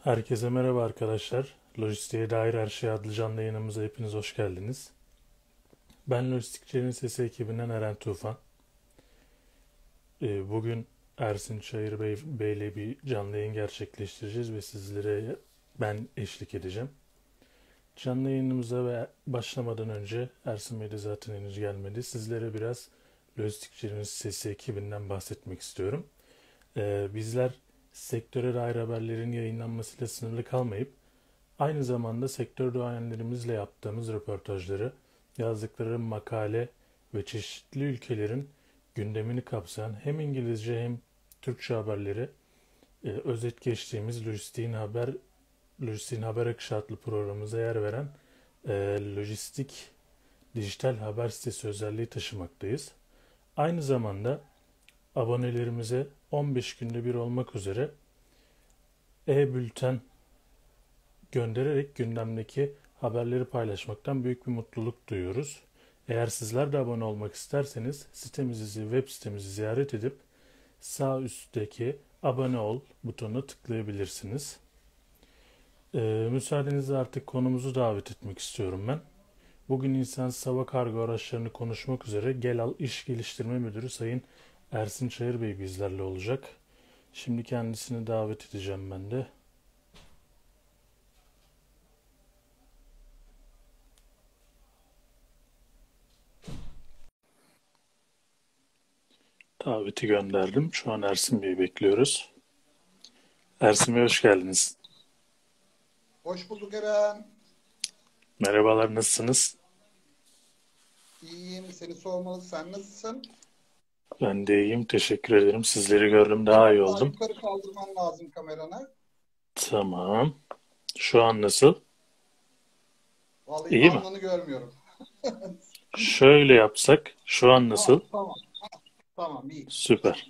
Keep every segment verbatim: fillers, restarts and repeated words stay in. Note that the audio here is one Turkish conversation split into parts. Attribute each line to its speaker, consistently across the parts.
Speaker 1: Herkese merhaba arkadaşlar. Lojistiğe dair her şey adlı canlı yayınımıza hepiniz hoş geldiniz. Ben Lojistikçilerin Sesi ekibinden Eren Tufan. Ee, Bugün Ersin Çayır Bey, Bey'le bir canlı yayın gerçekleştireceğiz ve sizlere ben eşlik edeceğim. Canlı yayınımıza ve başlamadan önce Ersin Bey de zaten henüz gelmedi. Sizlere biraz Lojistikçilerin Sesi ekibinden bahsetmek istiyorum. Ee, bizler sektöre dair haberlerin yayınlanmasıyla sınırlı kalmayıp aynı zamanda sektör duayenlerimizle yaptığımız röportajları, yazdıkları makale ve çeşitli ülkelerin gündemini kapsayan hem İngilizce hem Türkçe haberleri e, özet geçtiğimiz Lojistiğin Haber Lojistiğin Haber Akışı adlı programımıza yer veren e, lojistik dijital haber sitesi özelliği taşımaktayız. Aynı zamanda abonelerimize on beş günde bir olmak üzere e-bülten göndererek gündemdeki haberleri paylaşmaktan büyük bir mutluluk duyuyoruz. Eğer sizler de abone olmak isterseniz sitemizi, web sitemizi ziyaret edip sağ üstteki abone ol butonuna tıklayabilirsiniz. Ee, müsaadenizle artık konumuzu davet etmek istiyorum ben. Bugün insansız hava kargo araçlarını konuşmak üzere Gelal İş Geliştirme Müdürü Sayın Ersin Çayır Bey bizlerle olacak. Şimdi kendisini davet edeceğim ben de. Daveti gönderdim. Şu an Ersin Bey'i bekliyoruz. Ersin Bey hoş geldiniz.
Speaker 2: Hoş bulduk Eren.
Speaker 1: Merhabalar, nasılsınız?
Speaker 2: İyiyim. Seni sormalı. Sen nasılsın?
Speaker 1: Ben de iyiyim, teşekkür ederim. Sizleri gördüm, daha iyi
Speaker 2: Biraz daha
Speaker 1: oldum.
Speaker 2: yukarı kaldırman lazım kameranı.
Speaker 1: Tamam. Şu an nasıl?
Speaker 2: Vallahi
Speaker 1: İyi mi?
Speaker 2: alnını görmüyorum.
Speaker 1: Şöyle yapsak, şu an nasıl?
Speaker 2: Tamam, tamam. Tamam, iyi.
Speaker 1: Süper.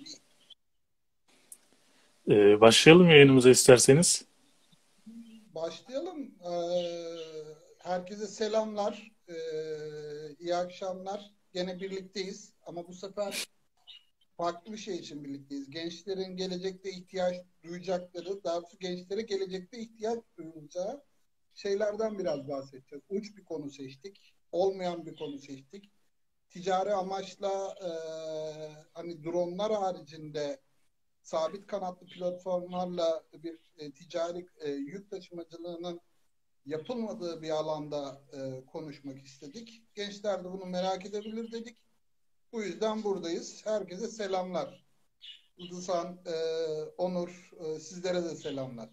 Speaker 1: Ee, başlayalım yayınımıza isterseniz.
Speaker 2: Başlayalım. Ee, herkese selamlar. Ee, iyi akşamlar. Gene birlikteyiz. Ama bu sefer farklı bir şey için birlikteyiz. Gençlerin gelecekte ihtiyaç duyacakları, daha doğrusu gençlere gelecekte ihtiyaç duyulacağı şeylerden biraz bahsedeceğiz. Uç bir konu seçtik. Olmayan bir konu seçtik. Ticari amaçla e, hani dronlar haricinde sabit kanatlı platformlarla bir e, ticari e, yük taşımacılığının yapılmadığı bir alanda e, konuşmak istedik. Gençler de bunu merak edebilir dedik. Bu yüzden buradayız. Herkese selamlar. Udusan, e, Onur, e, sizlere de selamlar.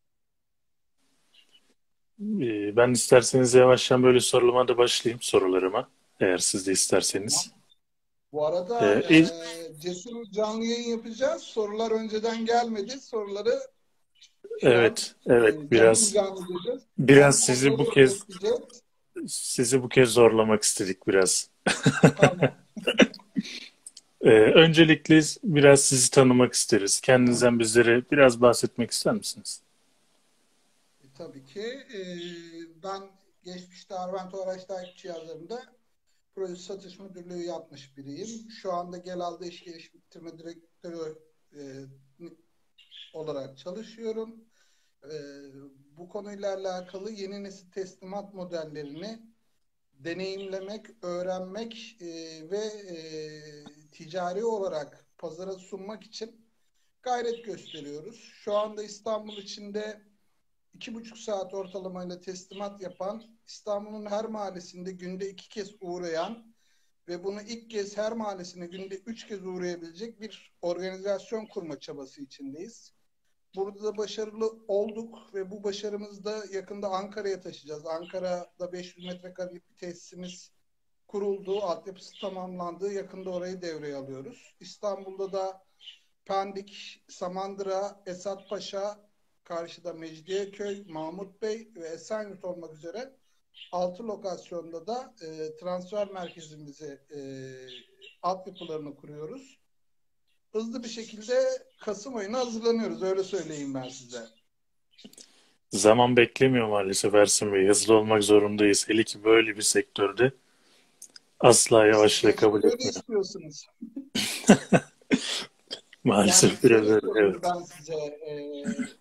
Speaker 1: Ee, ben isterseniz yavaştan böyle sorulama da başlayayım sorularıma. Eğer siz de
Speaker 2: Tamam.
Speaker 1: isterseniz.
Speaker 2: Bu arada
Speaker 1: Ee,
Speaker 2: e,
Speaker 1: ilk,
Speaker 2: Cesur canlı yayın yapacağız. Sorular önceden gelmedi. Soruları şu an
Speaker 1: evet,
Speaker 2: e,
Speaker 1: evet
Speaker 2: canlı
Speaker 1: biraz
Speaker 2: canlı diyeceğiz.
Speaker 1: biraz
Speaker 2: On,
Speaker 1: sizi bu
Speaker 2: onları
Speaker 1: kez
Speaker 2: bekleyeceğiz.
Speaker 1: sizi bu kez zorlamak istedik biraz.
Speaker 2: Tamam.
Speaker 1: Ee, öncelikle biraz sizi tanımak isteriz. Kendinizden bizlere biraz bahsetmek ister misiniz?
Speaker 2: E, tabii ki. E, ben geçmişte Arvento Araç Takip Cihazları'nda proje satış müdürlüğü yapmış biriyim. Şu anda Gelal'da iş geliştirme direktörü e, olarak çalışıyorum. E, bu konuyla alakalı yeni nesil teslimat modellerini deneyimlemek, öğrenmek e, ve e, ticari olarak pazara sunmak için gayret gösteriyoruz. Şu anda İstanbul içinde iki buçuk saat ortalamayla teslimat yapan, İstanbul'un her mahallesinde günde iki kez uğrayan ve bunu ilk kez her mahallesine günde üç kez uğrayabilecek bir organizasyon kurma çabası içindeyiz. Burada da başarılı olduk ve bu başarımızı da yakında Ankara'ya taşıyacağız. Ankara'da beş yüz metrekarelik bir tesisimiz kuruldu, altyapısı tamamlandı. Yakında orayı devreye alıyoruz. İstanbul'da da Pendik, Samandıra, Esatpaşa, karşıda Mecidiyeköy, Mahmut Bey ve Esenyurt olmak üzere altı lokasyonda da e, transfer merkezimizi e, altyapılarını kuruyoruz. Hızlı bir şekilde Kasım ayına hazırlanıyoruz. Öyle söyleyeyim ben size.
Speaker 1: Zaman beklemiyor maalesef Ersin Bey. Hızlı olmak zorundayız. Hele ki böyle bir sektörde asla
Speaker 2: Siz
Speaker 1: yavaşlığı
Speaker 2: gençler
Speaker 1: kabul
Speaker 2: öyle
Speaker 1: etmiyor.
Speaker 2: istiyorsunuz. Yani
Speaker 1: Maalesef biraz
Speaker 2: şöyle
Speaker 1: öyle,
Speaker 2: söyleyeyim
Speaker 1: evet.
Speaker 2: ben size. E,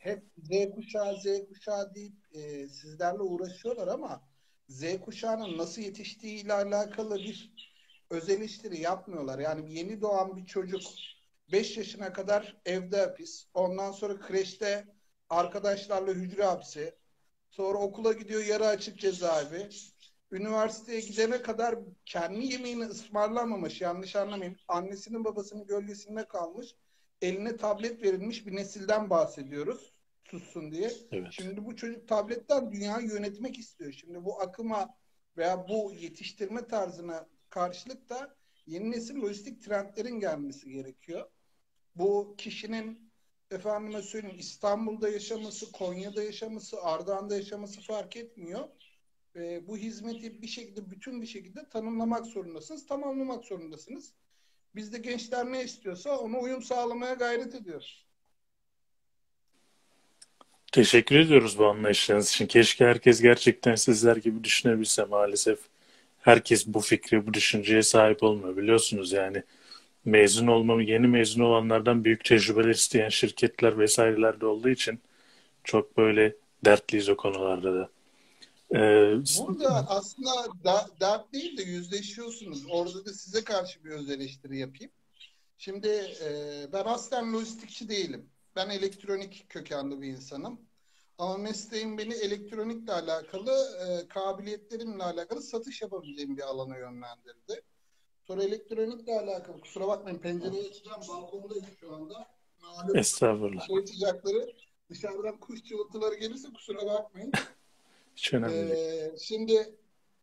Speaker 2: hep Z kuşağı Z kuşağı deyip e, sizlerle uğraşıyorlar ama Z kuşağının nasıl yetiştiği ile alakalı bir öz eleştiri yapmıyorlar. Yani yeni doğan bir çocuk beş yaşına kadar evde hapis. Ondan sonra kreşte arkadaşlarla hücre hapsi. Sonra okula gidiyor yarı açık cezaevi. Üniversiteye gidene kadar kendi yemeğini ısmarlamamış. Yanlış anlamayın. Annesinin babasının gölgesinde kalmış. Eline tablet verilmiş bir nesilden bahsediyoruz. Sussun diye.
Speaker 1: Evet.
Speaker 2: Şimdi bu çocuk tabletten dünyayı yönetmek istiyor. Şimdi bu akıma veya bu yetiştirme tarzına karşılık da yeni nesil lojistik trendlerin gelmesi gerekiyor. Bu kişinin efendime söyleyeyim İstanbul'da yaşaması, Konya'da yaşaması, Ardahan'da yaşaması fark etmiyor. E, bu hizmeti bir şekilde, bütün bir şekilde tanımlamak zorundasınız, tamamlamak zorundasınız. Biz de gençler ne istiyorsa ona uyum sağlamaya gayret ediyoruz.
Speaker 1: Teşekkür ediyoruz bu anlayışlarınız için. Keşke herkes gerçekten sizler gibi düşünebilse. Maalesef herkes bu fikri, bu düşünceye sahip olmuyor. Biliyorsunuz yani mezun olmamı, yeni mezun olanlardan büyük tecrübeler isteyen şirketler vesaireler de olduğu için çok böyle dertliyiz o konularda da. Ee,
Speaker 2: Burada aslında da, dert değil de yüzleşiyorsunuz. Orada da size karşı bir öz eleştiri yapayım. Şimdi e, ben aslen lojistikçi değilim. Ben elektronik kökenli bir insanım. Ama mesleğim beni elektronikle alakalı, e, kabiliyetlerimle alakalı satış yapabileceğim bir alana yönlendirdi. Sonra elektronikle alakalı, kusura bakmayın pencereyi açacağım, balkondayım şu anda. Malum
Speaker 1: estağfurullah.
Speaker 2: hava sıcakları, dışarıdan kuş cıvıltıları gelirse kusura bakmayın.
Speaker 1: Hiç önemli değil.
Speaker 2: E, şimdi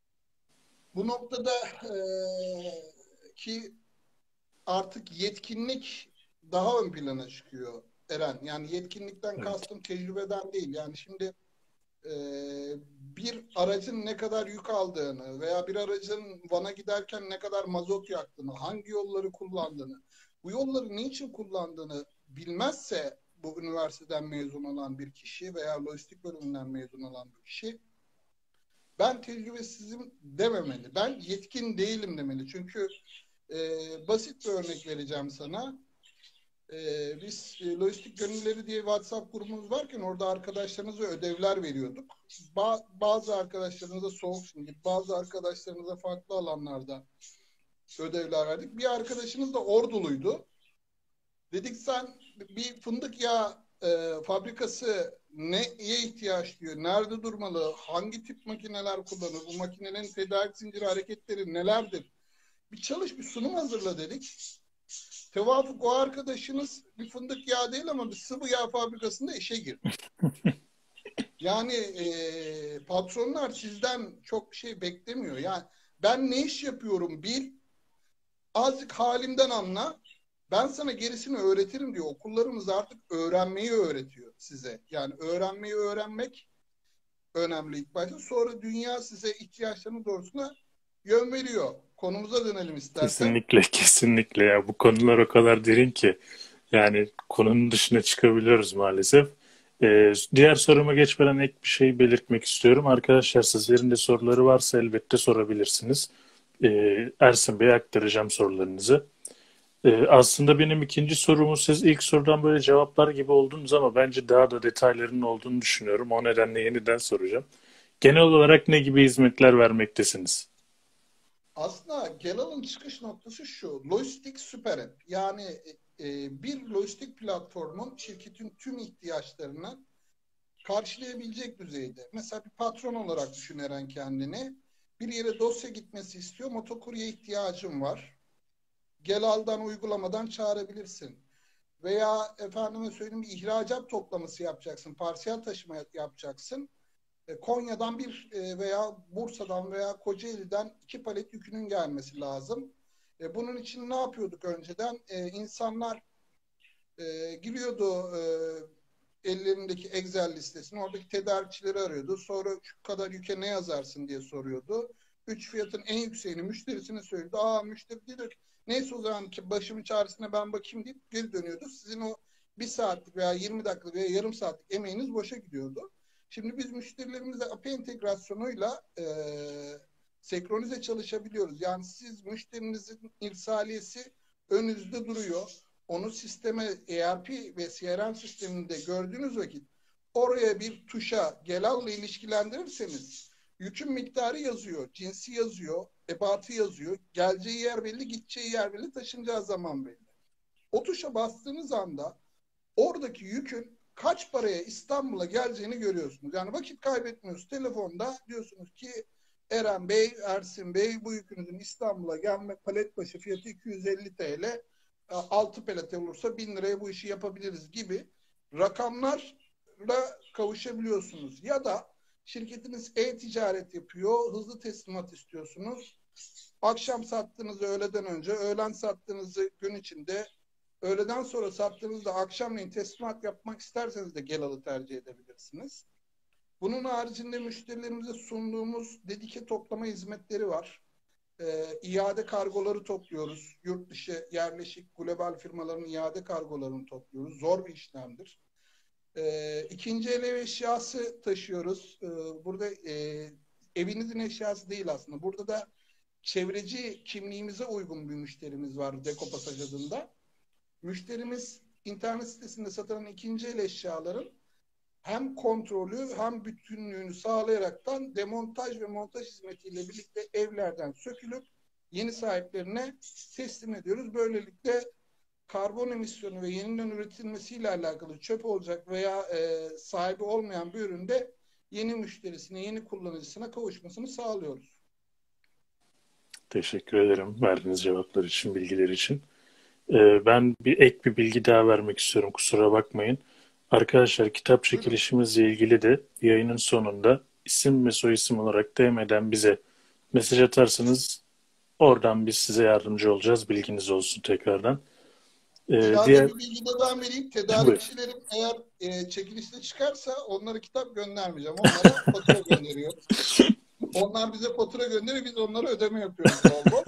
Speaker 2: bu noktada e, ki artık yetkinlik daha ön plana çıkıyor Eren. Yani yetkinlikten
Speaker 1: Evet.
Speaker 2: kastım tecrübeden değil. Yani şimdi e, bir aracın ne kadar yük aldığını veya bir aracın Van'a giderken ne kadar mazot yaktığını, hangi yolları kullandığını, bu yolları niçin kullandığını bilmezse bu üniversiteden mezun olan bir kişi veya lojistik bölümünden mezun olan bir kişi ben tecrübesizim dememeli. Ben yetkin değilim demeli. Çünkü e, basit bir örnek vereceğim sana. E, biz e, Lojistik Gönülleri diye WhatsApp grubumuz varken orada arkadaşlarımıza ödevler veriyorduk. Ba- bazı arkadaşlarımıza soğuk şimdi, bazı arkadaşlarımıza farklı alanlarda ödevler verdik. Bir arkadaşımız da Orduluydu. Dedik sen bir fındık yağı e, fabrikası neye ihtiyaç duyuyor? Nerede durmalı? Hangi tip makineler kullanır? Bu makinelerin tedarik zinciri hareketleri nelerdir? Bir çalış, bir sunum hazırla dedik. Tevafuk o arkadaşınız bir fındık yağı değil ama bir sıvı yağ fabrikasında işe girdi. Yani e, patronlar sizden çok bir şey beklemiyor. Yani ben ne iş yapıyorum bil, azıcık halimden anla. Ben sana gerisini öğretirim diyor. Okullarımız artık öğrenmeyi öğretiyor size. Yani öğrenmeyi öğrenmek önemli ilk başta. Sonra dünya size ihtiyaçlarının doğrusuna yön veriyor. Konumuza dönelim istersen.
Speaker 1: Kesinlikle, kesinlikle ya. Bu konular o kadar derin ki yani konunun dışına çıkabiliyoruz maalesef. Ee, diğer soruma geçmeden ek bir şey belirtmek istiyorum. Arkadaşlar sizlerin de soruları varsa elbette sorabilirsiniz. Ee, Ersin Bey'e aktaracağım sorularınızı. Ee, aslında benim ikinci sorumu siz ilk sorudan böyle cevaplar gibi oldunuz ama bence daha da detaylarının olduğunu düşünüyorum. O nedenle yeniden soracağım. Genel olarak ne gibi hizmetler vermektesiniz?
Speaker 2: Aslında Gelal'ın çıkış noktası şu. Lojistik süper app. Yani e, bir lojistik platformun şirketin tüm ihtiyaçlarını karşılayabilecek düzeyde. Mesela bir patron olarak düşün Eren kendini. Bir yere dosya gitmesi istiyor. Motokurye ihtiyacım var. Gelal'dan uygulamadan çağırabilirsin. Veya efendime söyleyeyim bir ihracat toplaması yapacaksın. Parsiyel taşıma yapacaksın. Konya'dan bir veya Bursa'dan veya Kocaeli'den iki palet yükünün gelmesi lazım. Bunun için ne yapıyorduk önceden? İnsanlar giriyordu ellerindeki Excel listesine, oradaki tedarikçileri arıyordu. Sonra şu kadar yüke ne yazarsın diye soruyordu. Üç fiyatın en yükseğini müşterisine söylüyordu. Aa müşteri diyor ki neyse o zaman ki başımın çaresine ben bakayım deyip geri dönüyordu. Sizin o bir saatlik veya yirmi dakikalık veya yarım saatlik emeğiniz boşa gidiyordu. Şimdi biz müşterilerimizle A P I entegrasyonuyla e, senkronize çalışabiliyoruz. Yani siz müşterinizin irsaliyesi önünüzde duruyor. onu sisteme E R P ve C R M sisteminde gördüğünüz vakit oraya bir tuşa Gelal'la ilişkilendirirseniz yükün miktarı yazıyor, cinsi yazıyor, ebatı yazıyor, geleceği yer belli, gideceği yer belli, taşınacağı zaman belli. O tuşa bastığınız anda oradaki yükün kaç paraya İstanbul'a geleceğini görüyorsunuz. Yani vakit kaybetmiyorsunuz. Telefonda diyorsunuz ki Eren Bey, Ersin Bey, bu yükünüzün İstanbul'a gelme palet başı fiyatı iki yüz elli T L. altı palet olursa bin liraya bu işi yapabiliriz gibi rakamlarla kavuşabiliyorsunuz. Ya da şirketiniz e-ticaret yapıyor, hızlı teslimat istiyorsunuz. Akşam sattığınızı öğleden önce, öğlen sattığınızı gün içinde, öğleden sonra sattığınızda akşamleyin teslimat yapmak isterseniz de Gelal'ı tercih edebilirsiniz. Bunun haricinde müşterilerimize sunduğumuz dedike toplama hizmetleri var. Ee, iade kargoları topluyoruz. Yurt dışı yerleşik global firmaların iade kargolarını topluyoruz. Zor bir işlemdir. Ee, ikinci el ev eşyası taşıyoruz. Ee, burada e, evinizin eşyası değil aslında. Burada da çevreci kimliğimize uygun bir müşterimiz var Dekopasaj adında. Müşterimiz internet sitesinde satılan ikinci el eşyaların hem kontrolü hem bütünlüğünü sağlayaraktan demontaj ve montaj hizmetiyle birlikte evlerden sökülüp yeni sahiplerine teslim ediyoruz. Böylelikle karbon emisyonu ve yeniden üretilmesiyle alakalı çöp olacak veya e, sahibi olmayan bir üründe yeni müşterisine, yeni kullanıcısına kavuşmasını sağlıyoruz.
Speaker 1: Teşekkür ederim verdiğiniz cevaplar için, bilgiler için. Ee, ben bir ek bir bilgi daha vermek istiyorum. Kusura bakmayın. Arkadaşlar kitap çekilişimizle ilgili de yayının sonunda isim ve soyisim olarak D M'den bize mesaj atarsanız oradan biz size yardımcı olacağız. Bilginiz olsun tekrardan. Ee,
Speaker 2: İlave
Speaker 1: diğer...
Speaker 2: bir bilgi de ben vereyim. Tedarikçilerim eğer e, çekilişte çıkarsa onlara kitap göndermeyeceğim. Onlara fatura gönderiyoruz. Onlar bize fatura gönderiyor. Biz onlara ödeme yapıyoruz. Bol.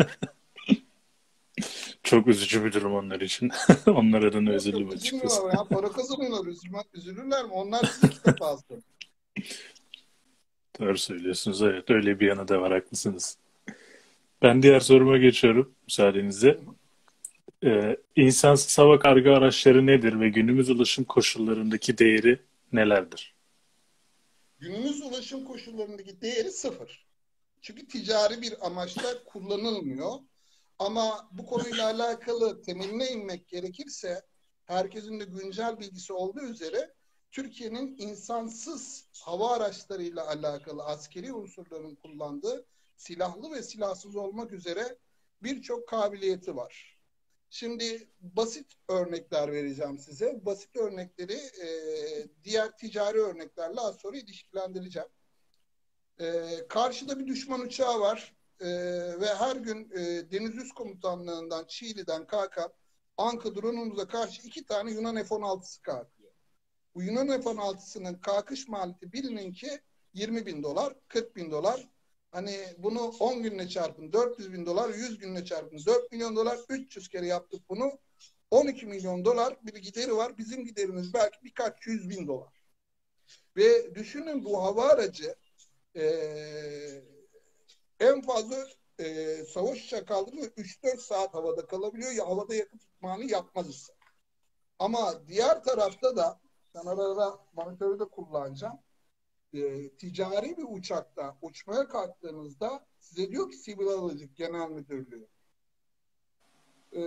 Speaker 1: Çok üzücü bir durum onlar için. Onlar adına üzüldüm açıkçası.
Speaker 2: Ya, para kazanıyorlar. Üzülürler mi? Onlar bize kitap alsın.
Speaker 1: Doğru söylüyorsunuz. Evet, öyle bir yanı da var. Haklısınız. Ben diğer soruma geçiyorum müsaadenizle. Ee, insansız hava kargo araçları nedir ve günümüz ulaşım koşullarındaki değeri nelerdir?
Speaker 2: Günümüz ulaşım koşullarındaki değeri sıfır. Çünkü ticari bir amaçla kullanılmıyor. Ama bu konuyla alakalı temeline inmek gerekirse herkesin de güncel bilgisi olduğu üzere Türkiye'nin insansız hava araçlarıyla alakalı askeri unsurların kullandığı silahlı ve silahsız olmak üzere birçok kabiliyeti var. Şimdi basit örnekler vereceğim size. Basit örnekleri e, diğer ticari örneklerle az sonra ilişkilendireceğim. E, karşıda bir düşman uçağı var. Ee, ve her gün e, Deniz Üst Komutanlığı'ndan, Çiğli'den kalkan Anka drone'umuza karşı iki tane Yunan F on altısı kalkıyor. Bu Yunan F on altısının kalkış maliyeti bilinin ki yirmi bin dolar, kırk bin dolar. Hani bunu on günle çarpın dört yüz bin dolar, yüz günle çarpın dört milyon dolar, üç yüz kere yaptık bunu. on iki milyon dolar bir gideri var. Bizim giderimiz belki birkaç yüz bin dolar. Ve düşünün bu hava aracı eee en fazla e, savaş uçağı kaldırıyor. üç dört saat havada kalabiliyor. Ya havada yakıt ikmali yapmaz ise. Ama diğer tarafta da ben arada monitörü de kullanacağım. E, ticari bir uçakta uçmaya kalktığınızda size diyor ki Sivil Havacılık Genel Müdürlüğü e,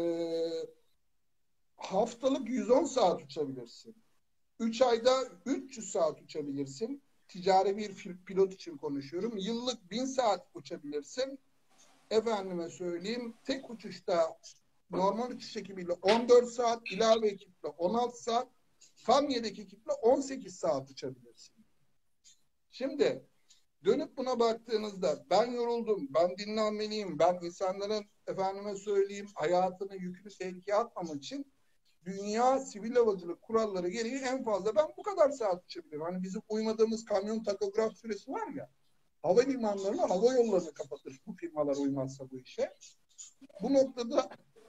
Speaker 2: haftalık yüz on saat uçabilirsin. üç ayda üç yüz saat uçabilirsin. Ticari bir pilot için konuşuyorum. Yıllık bin saat uçabilirsin. Efendime söyleyeyim tek uçuşta normal uçuş ekibiyle on dört saat, ilave ekiple on altı saat, tam yedek ekiple on sekiz saat uçabilirsin. Şimdi dönüp buna baktığınızda ben yoruldum, ben dinlenmeliyim, ben insanların efendime söyleyeyim hayatını yükünü tehlikeye atmamak için dünya sivil havacılık kuralları gereği en fazla ben bu kadar saat uçabilirim. Hani bizim uymadığımız kamyon takograf süresi var ya, havalimanlarını, hava yollarını kapatır bu firmalar uymazsa bu işe. Bu noktada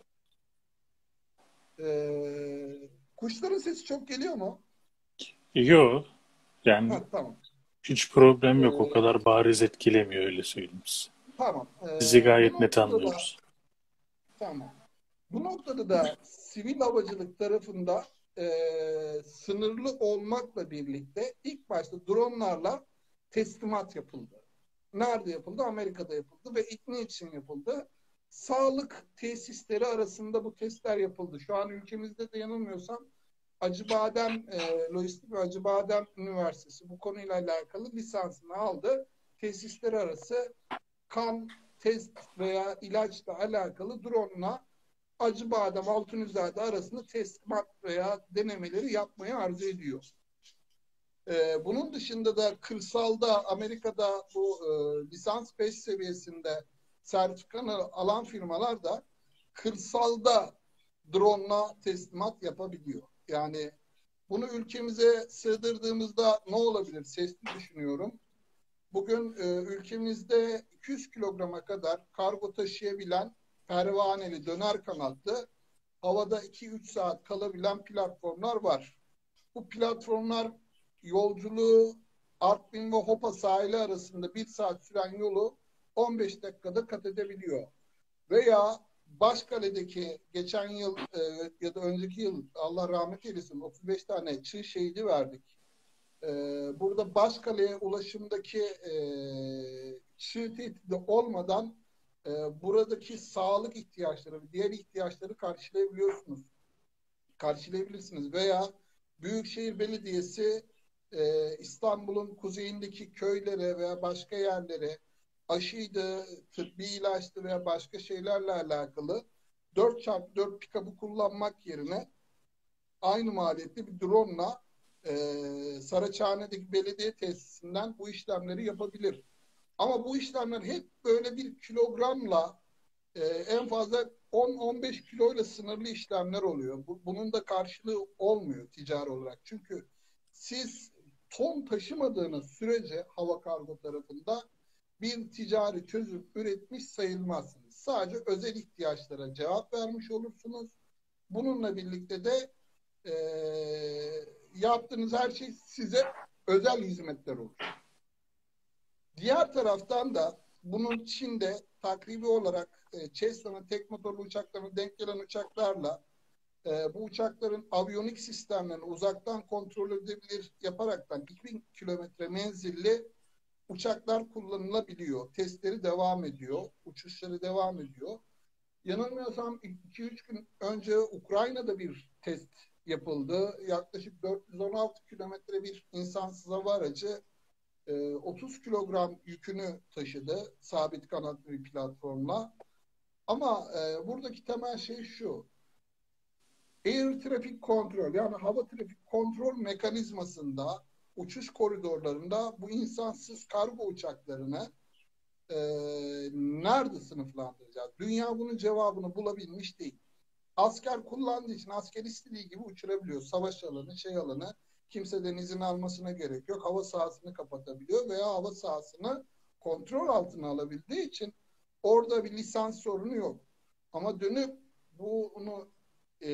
Speaker 2: e, kuşların sesi çok geliyor mu?
Speaker 1: Yok. Yani
Speaker 2: Ha, tamam.
Speaker 1: hiç problem yok.
Speaker 2: Ee,
Speaker 1: O kadar bariz etkilemiyor öyle söyleyeyim size.
Speaker 2: Tamam. Ee,
Speaker 1: Sizi
Speaker 2: bu
Speaker 1: gayet net
Speaker 2: noktada da
Speaker 1: anlıyoruz.
Speaker 2: tamam. Bu noktada da sivil havacılık tarafında e, sınırlı olmakla birlikte ilk başta dronlarla teslimat yapıldı. Nerede yapıldı? Amerika'da yapıldı ve ne için yapıldı? Sağlık tesisleri arasında bu testler yapıldı. Şu an ülkemizde de yanılmıyorsam Acıbadem e, Lojistik ve Acıbadem Üniversitesi bu konuyla alakalı lisansını aldı. Tesisleri arası kan test veya ilaçla alakalı drone'la Acıbadem Altunizade arasında teslimat veya denemeleri yapmayı arzu ediyor. Ee, bunun dışında da kırsalda Amerika'da bu e, lisans beş seviyesinde sertifikanı alan firmalar da kırsalda drone'la teslimat yapabiliyor. Yani bunu ülkemize sığdırdığımızda ne olabilir? Sesli düşünüyorum. Bugün e, ülkemizde iki yüz kilograma kadar kargo taşıyabilen pervaneli döner kanatlı havada iki üç saat kalabilen platformlar var. Bu platformlar yolculuğu Artvin ve Hopa sahili arasında bir saat süren yolu on beş dakikada kat edebiliyor. Veya Başkale'deki geçen yıl e, ya da önceki yıl Allah rahmet eylesin otuz beş tane çığ şehidi verdik. E, burada Başkale'ye ulaşımdaki e, çığ tehdidi olmadan e, buradaki sağlık ihtiyaçları ve diğer ihtiyaçları karşılayabiliyorsunuz. Karşılayabilirsiniz. Veya Büyükşehir Belediyesi e, İstanbul'un kuzeyindeki köylere veya başka yerlere aşıydı, tıbbi ilaçtı veya başka şeylerle alakalı dört çarpı dört pikabı kullanmak yerine aynı maliyette bir drone'la e, Saraçhane'deki belediye tesisinden bu işlemleri yapabilir. Ama bu işlemler hep böyle bir kilogramla e, en fazla on on beş kiloyla sınırlı işlemler oluyor. Bu, bunun da karşılığı olmuyor ticari olarak. Çünkü siz ton taşımadığınız sürece hava kargo tarafında bir ticari çözüm üretmiş sayılmazsınız. Sadece özel ihtiyaçlara cevap vermiş olursunuz. Bununla birlikte de e, yaptığınız her şey size özel hizmetler olur. Diğer taraftan da bunun içinde takribi olarak e, Cessna'nın tek motorlu uçaklarına denk gelen uçaklarla e, bu uçakların aviyonik sistemlerini uzaktan kontrol edebilir yaparaktan iki bin kilometre menzilli uçaklar kullanılabiliyor. Testleri devam ediyor. Uçuşları devam ediyor. Yanılmıyorsam iki üç gün önce Ukrayna'da bir test yapıldı. Yaklaşık dört yüz on altı kilometre bir insansız hava aracı otuz kilogram yükünü taşıdı sabit kanatlı bir platformla. Ama e, buradaki temel şey şu. Air trafik kontrol yani hava trafik kontrol mekanizmasında uçuş koridorlarında bu insansız kargo uçaklarını e, nerede sınıflandıracağız? Dünya bunun cevabını bulabilmiş değil. Asker kullandığı için asker istediği gibi uçurabiliyor. Savaş alanı, şey alanı kimseden izin almasına gerek yok. Hava sahasını kapatabiliyor veya hava sahasını kontrol altına alabildiği için orada bir lisans sorunu yok. Ama dönüp bunu e,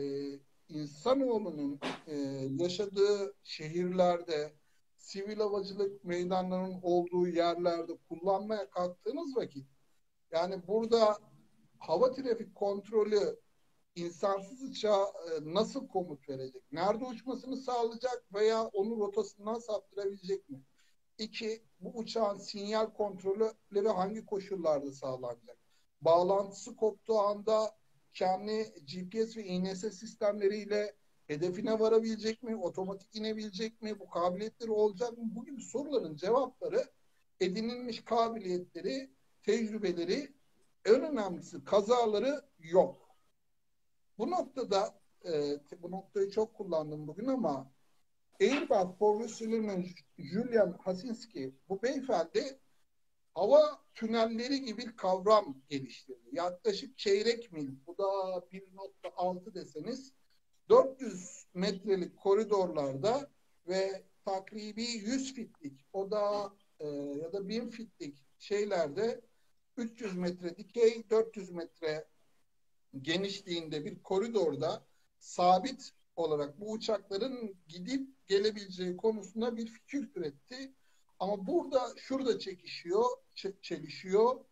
Speaker 2: insanoğlunun e, yaşadığı şehirlerde, sivil havacılık meydanlarının olduğu yerlerde kullanmaya kalktığınız vakit yani burada hava trafik kontrolü insansız uçağa e, nasıl komut verecek? Nerede uçmasını sağlayacak veya onu rotasından saptırabilecek mi? İki, bu uçağın sinyal kontrolleri hangi koşullarda sağlanacak? Bağlantısı koptuğu anda kendi G P S ve I N S sistemleriyle hedefine varabilecek mi? Otomatik inebilecek mi? Bu kabiliyetleri olacak mı? Bu gibi soruların cevapları, edinilmiş kabiliyetleri, tecrübeleri, en önemlisi kazaları yok. Bu noktada e, bu noktayı çok kullandım bugün ama Airbus profesörü Julian Hasinski bu beyefendi hava tünelleri gibi bir kavram geliştirdi. Yaklaşık çeyrek mil, bu da bir nokta altı deseniz dört yüz metrelik koridorlarda ve takribi yüz fitlik, o da e, ya da bin fitlik şeylerde üç yüz metre dikey, dört yüz metre genişliğinde bir koridorda sabit olarak bu uçakların gidip gelebileceği konusunda bir fikir üretti. Ama burada şurada çekişiyor, çelişiyor.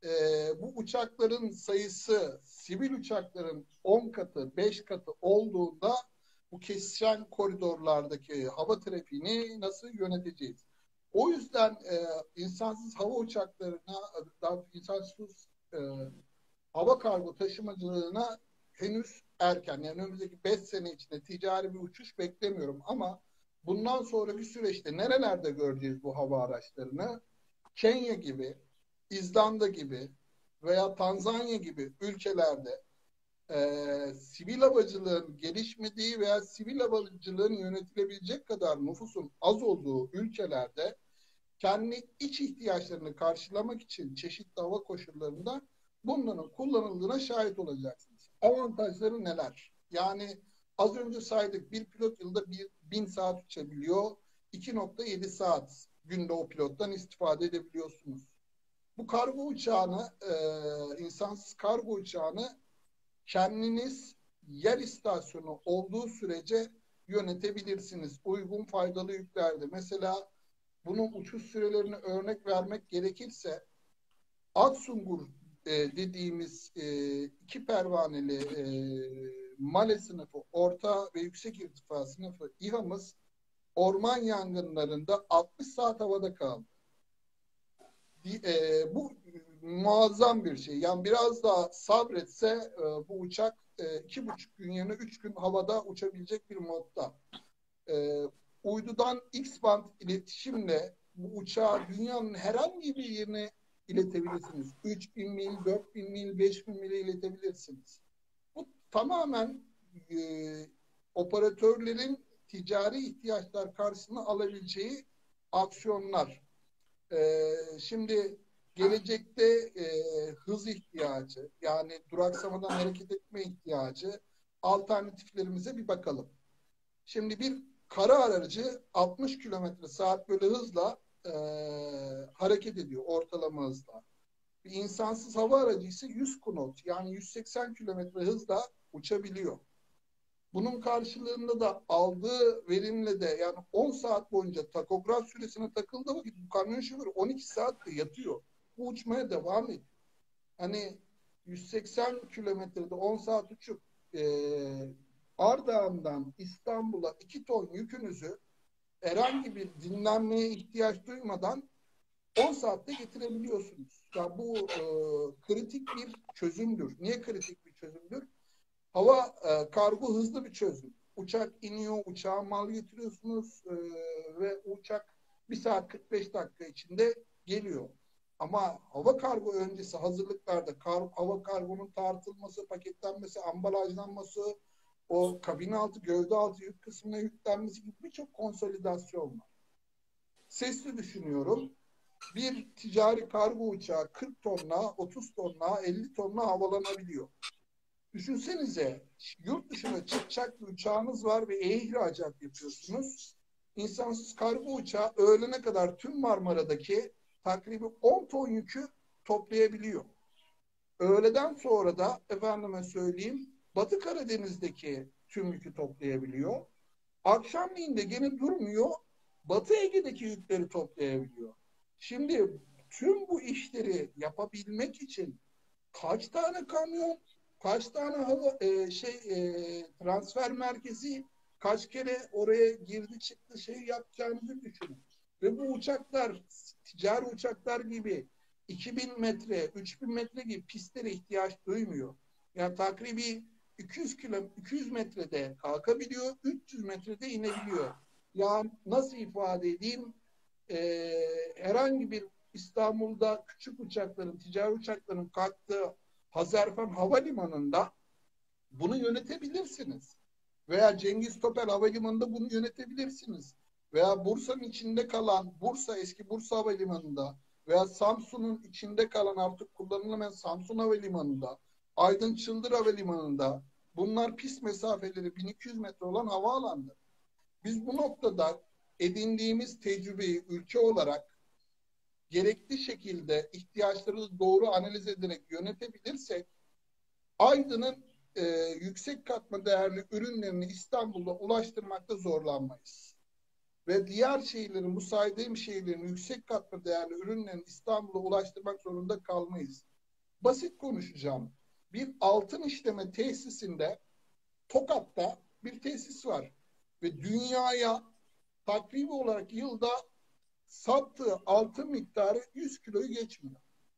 Speaker 2: e, bu uçakların sayısı sivil uçakların on katı, beş katı olduğunda bu kesişen koridorlardaki hava trafiğini nasıl yöneteceğiz? O yüzden e, insansız hava uçaklarına, daha insansız e, hava kargo taşımacılığına henüz erken. Yani önümüzdeki beş sene içinde ticari bir uçuş beklemiyorum ama bundan sonraki süreçte nerelerde göreceğiz bu hava araçlarını? Kenya gibi, İzlanda gibi veya Tanzanya gibi ülkelerde e, sivil havacılığın gelişmediği veya sivil havacılığın yönetilebilecek kadar nüfusun az olduğu ülkelerde kendi iç ihtiyaçlarını karşılamak için çeşitli hava koşullarında bunların kullanıldığına şahit olacaksınız. Avantajları neler? Yani az önce saydık, bir pilot yılda bir, bin saat uçabiliyor. iki nokta yedi saat günde o pilottan istifade edebiliyorsunuz. Bu kargo uçağını, e, insansız kargo uçağını kendiniz yer istasyonu olduğu sürece yönetebilirsiniz. Uygun faydalı yüklerde. Mesela bunun uçuş sürelerini örnek vermek gerekirse Aksungur e, dediğimiz e, iki pervaneli e, Male sınıfı, orta ve yüksek irtifa sınıfı İHA'mız orman yangınlarında altmış saat havada kaldı. E, bu muazzam bir şey. Yani biraz daha sabretse e, bu uçak e, iki buçuk gün yerine üç gün havada uçabilecek bir modda. E, uydudan X-band iletişimle bu uçağı dünyanın herhangi bir yerine iletebilirsiniz. üç bin mil, dört bin mil, beş bin mil iletebilirsiniz. Bu tamamen e, operatörlerin ticari ihtiyaçlar karşısına alabileceği aksiyonlar. E, şimdi gelecekte e, hız ihtiyacı, yani duraksamadan hareket etme ihtiyacı, alternatiflerimize bir bakalım. Şimdi bir kara aracı altmış kilometre saat böyle hızla e, hareket ediyor, ortalama hızla. Bir insansız hava aracı ise yüz knot, yani yüz seksen kilometre hızla uçabiliyor. Bunun karşılığında da aldığı verimle de, yani on saat boyunca takograf süresine takıldığı vakit bu kamyon şoförü on iki saatte yatıyor. Bu uçmaya devam ediyor. Hani yüz seksen kilometrede on saat uçup e, Ardahan'dan İstanbul'a iki ton yükünüzü herhangi bir dinlenmeye ihtiyaç duymadan on saatte getirebiliyorsunuz. Yani bu e, kritik bir çözümdür. Niye kritik bir çözümdür? Hava e, kargo hızlı bir çözüm. Uçak iniyor, uçağa mal getiriyorsunuz e, ve uçak bir saat kırk beş dakika içinde geliyor. Ama hava kargo öncesi hazırlıklarda kar, hava kargonun tartılması, paketlenmesi, ambalajlanması, o kabin altı, gövde altı yük kısmına yüklenmesi gibi birçok konsolidasyon var. Sesli düşünüyorum. Bir ticari kargo uçağı kırk tonla, otuz tonla, elli tonla havalanabiliyor. Düşünsenize, yurt dışına çıkacak bir uçağınız var ve e-ihracat yapıyorsunuz. İnsansız kargo uçağı öğlene kadar tüm Marmara'daki takribi on ton yükü toplayabiliyor. Öğleden sonra da efendime söyleyeyim Batı Karadeniz'deki tüm yükü toplayabiliyor. Akşamleyin de gene durmuyor. Batı Ege'deki yükleri toplayabiliyor. Şimdi tüm bu işleri yapabilmek için kaç tane kamyon, kaç tane hava e, şey e, transfer merkezi, kaç kere oraya girdi çıktı şey yapacağınızı düşünün. Ve bu uçaklar ticari uçaklar gibi iki bin metre, üç bin metre gibi pistlere ihtiyaç duymuyor. Yani takribi iki yüz kilo, iki yüz metrede kalkabiliyor, üç yüz metrede inebiliyor. Yani nasıl ifade edeyim? Ee, herhangi bir İstanbul'da küçük uçakların, ticari uçakların kalktığı Hazarfen Havalimanı'nda bunu yönetebilirsiniz. Veya Cengiz Topel Havalimanı'nda bunu yönetebilirsiniz. Veya Bursa'nın içinde kalan, Bursa eski Bursa Havalimanı'nda veya Samsun'un içinde kalan artık kullanılamayan Samsun Havalimanı'nda, Aydın Çıldır Havalimanı'nda, bunlar pist mesafeleri bin iki yüz metre olan havaalanları. Biz bu noktada edindiğimiz tecrübeyi ülke olarak gerekli şekilde ihtiyaçları doğru analiz ederek yönetebilirsek Aydın'ın e, yüksek katma değerli ürünlerini İstanbul'da ulaştırmakta zorlanmayız. Ve diğer şehirlerin, bu saydığım şehirlerin yüksek katma değerli ürünlerini İstanbul'a ulaştırmak zorunda kalmayız. Basit konuşacağım. Bir altın işleme tesisinde, Tokat'ta bir tesis var. Ve dünyaya takribi olarak yılda sattığı altın miktarı yüz kiloyu geçmiyor.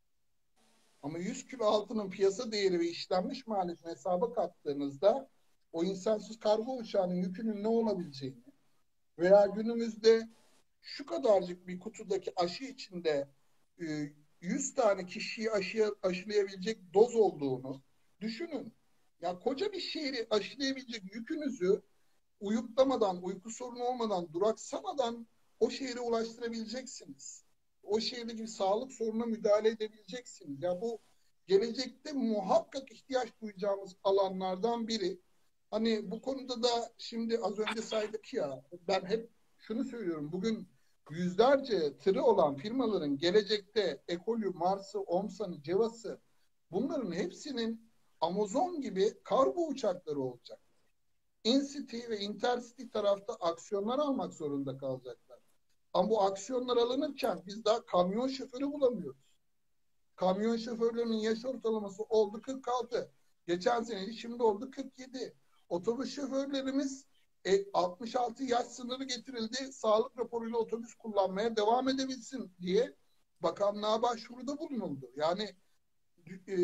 Speaker 2: Ama yüz kilo altının piyasa değeri ve işlenmiş maliyetini hesaba kattığınızda o insansız kargo uçağının yükünün ne olabileceğini veya günümüzde şu kadarcık bir kutudaki aşı içinde yüz tane kişiyi aşıya, aşılayabilecek doz olduğunu düşünün. Ya koca bir şehri aşılayabilecek yükünüzü uyuklamadan, uyku sorunu olmadan, duraksamadan o şehre ulaştırabileceksiniz. O şehirdeki bir sağlık sorununa müdahale edebileceksiniz. Ya bu gelecekte muhakkak ihtiyaç duyacağımız alanlardan biri. Hani bu konuda da şimdi az önce saydık ya, ben hep şunu söylüyorum. Bugün yüzlerce tırı olan firmaların gelecekte Ekolü, Mars'ı, Omsa'nı, Cevas'ı, bunların hepsinin Amazon gibi kargo uçakları olacak. InCity ve Intercity tarafta aksiyonlar almak zorunda kalacaklar. Ama bu aksiyonlar alınırken biz daha kamyon şoförü bulamıyoruz. Kamyon şoförlerinin yaş ortalaması oldu kırk altı. Geçen sene şimdi oldu kırk yedi. Otobüs şoförlerimiz e, altmış altı yaş sınırı getirildi. Sağlık raporuyla otobüs kullanmaya devam edebilsin diye bakanlığa başvuruda bulunuldu. Yani e,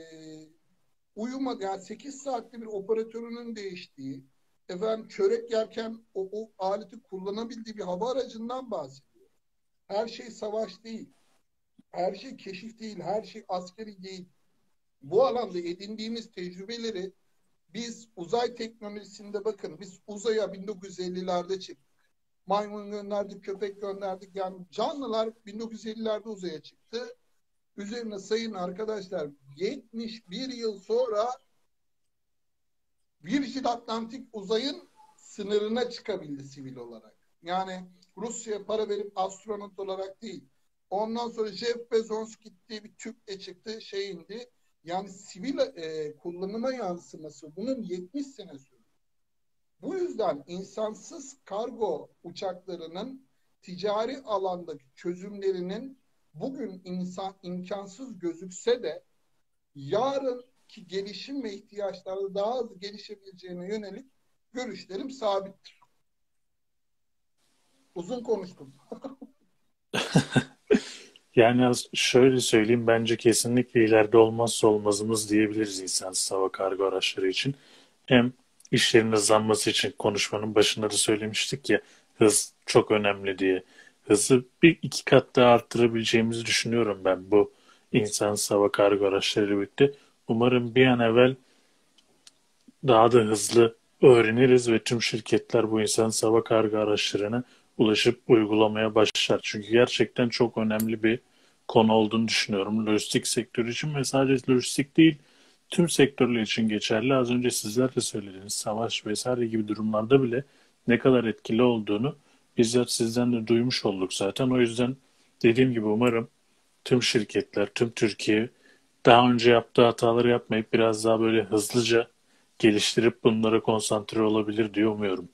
Speaker 2: uyuma, yani sekiz saatte bir operatörünün değiştiği, efendim çörek yerken o, o aleti kullanabildiği bir hava aracından bahsediyor. Her şey savaş değil. Her şey keşif değil. Her şey askeri değil. Bu alanda edindiğimiz tecrübeleri biz uzay teknolojisinde, bakın biz uzaya bin dokuz yüz ellilerde çıktık. Maymun gönderdik, köpek gönderdik. Yani canlılar bin dokuz yüz ellilerde uzaya çıktı. Üzerine sayın arkadaşlar yetmiş bir yıl sonra Virgin Atlantik uzayın sınırına çıkabildi sivil olarak. Yani Rusya'ya para verip astronot olarak değil. Ondan sonra Jeff Bezos gitti, bir tüple çıktı, şey indi. Yani sivil e, kullanıma yansıması bunun yetmiş sene sürdü. Bu yüzden insansız kargo uçaklarının ticari alandaki çözümlerinin bugün insan imkansız gözükse de yarınki gelişim ve ihtiyaçlarda daha hızlı gelişebileceğine yönelik görüşlerim sabittir. Uzun konuştum.
Speaker 1: Yani az- şöyle söyleyeyim, bence kesinlikle ileride olmazsa olmazımız diyebiliriz insansız hava kargo araçları için. Hem işlerin hızlanması için, konuşmanın başında da söylemiştik ya, hız çok önemli diye. Hızı bir iki kat daha arttırabileceğimizi düşünüyorum ben bu insansız hava kargo araçlarıyla birlikte. Umarım bir an evvel daha da hızlı öğreniriz ve tüm şirketler bu insansız hava kargo araçlarına ulaşıp uygulamaya başlar. Çünkü gerçekten çok önemli bir konu olduğunu düşünüyorum. Lojistik sektörü için ve sadece lojistik değil, tüm sektörler için geçerli. Az önce sizler de söylediniz. Savaş vesaire gibi durumlarda bile ne kadar etkili olduğunu bizzat sizden de duymuş olduk zaten. O yüzden dediğim gibi umarım tüm şirketler, tüm Türkiye daha önce yaptığı hataları yapmayıp biraz daha böyle hızlıca geliştirip bunlara konsantre olabilir diye umuyorum.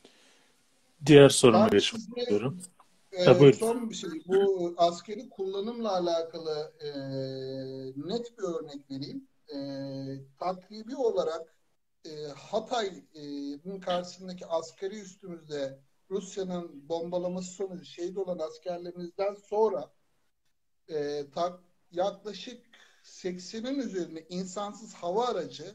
Speaker 1: Diğer soruma
Speaker 2: Ben
Speaker 1: geçmek
Speaker 2: size
Speaker 1: istiyorum. Ha,
Speaker 2: e,
Speaker 1: buyurun.
Speaker 2: son bir şey. Bu askeri kullanımla alakalı e, net bir örnek vereyim. E, takribi olarak e, Hatay'ın karşısındaki askeri üstümüzde Rusya'nın bombalaması sonucu şehit olan askerlerimizden sonra e, tak, yaklaşık seksenin üzerinde insansız hava aracı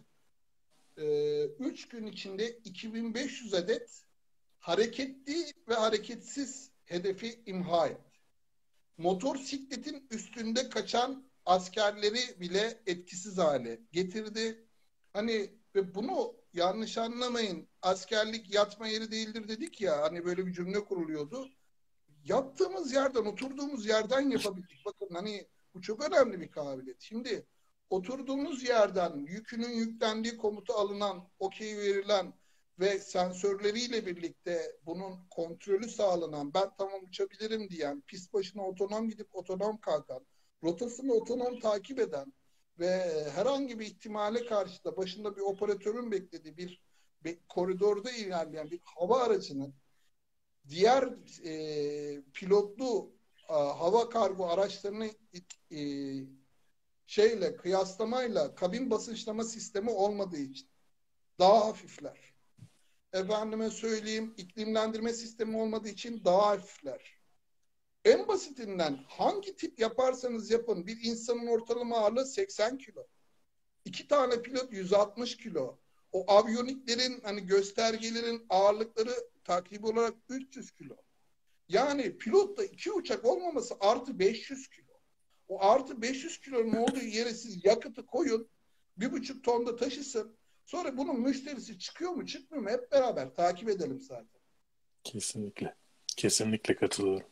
Speaker 2: e, üç gün içinde iki bin beş yüz adet hareketli ve hareketsiz hedefi imha etti. Motosikletin üstünde kaçan askerleri bile etkisiz hale getirdi. Hani ve bunu yanlış anlamayın. Askerlik yatma yeri değildir dedik ya. Hani böyle bir cümle kuruluyordu. Yattığımız yerden, oturduğumuz yerden yapabildik. Bakın hani bu çok önemli bir kabiliyet. Şimdi oturduğumuz yerden yükünün yüklendiği komuta alınan, okey verilen ve sensörleriyle birlikte bunun kontrolü sağlanan, ben tamam uçabilirim diyen, pist başına otonom gidip otonom kalkan, rotasını otonom takip eden ve herhangi bir ihtimale karşı da başında bir operatörün beklediği bir, bir koridorda ilerleyen bir hava aracının diğer e, pilotlu a, hava kargo araçlarını e, şeyle kıyaslamayla kabin basınçlama sistemi olmadığı için daha hafifler. Efendime söyleyeyim, iklimlendirme sistemi olmadığı için daha hafifler. En basitinden hangi tip yaparsanız yapın bir insanın ortalama ağırlığı seksen kilo. İki tane pilot yüz altmış kilo. O aviyoniklerin hani göstergelerin ağırlıkları takribi olarak üç yüz kilo. Yani pilotta iki uçak olmaması artı beş yüz kilo. O artı beş yüz kilonun olduğu yere siz yakıtı koyun, bir buçuk tonda taşısın. Sonra bunun müşterisi çıkıyor mu çıkmıyor mu hep beraber takip edelim zaten.
Speaker 1: Kesinlikle. Kesinlikle katılıyorum.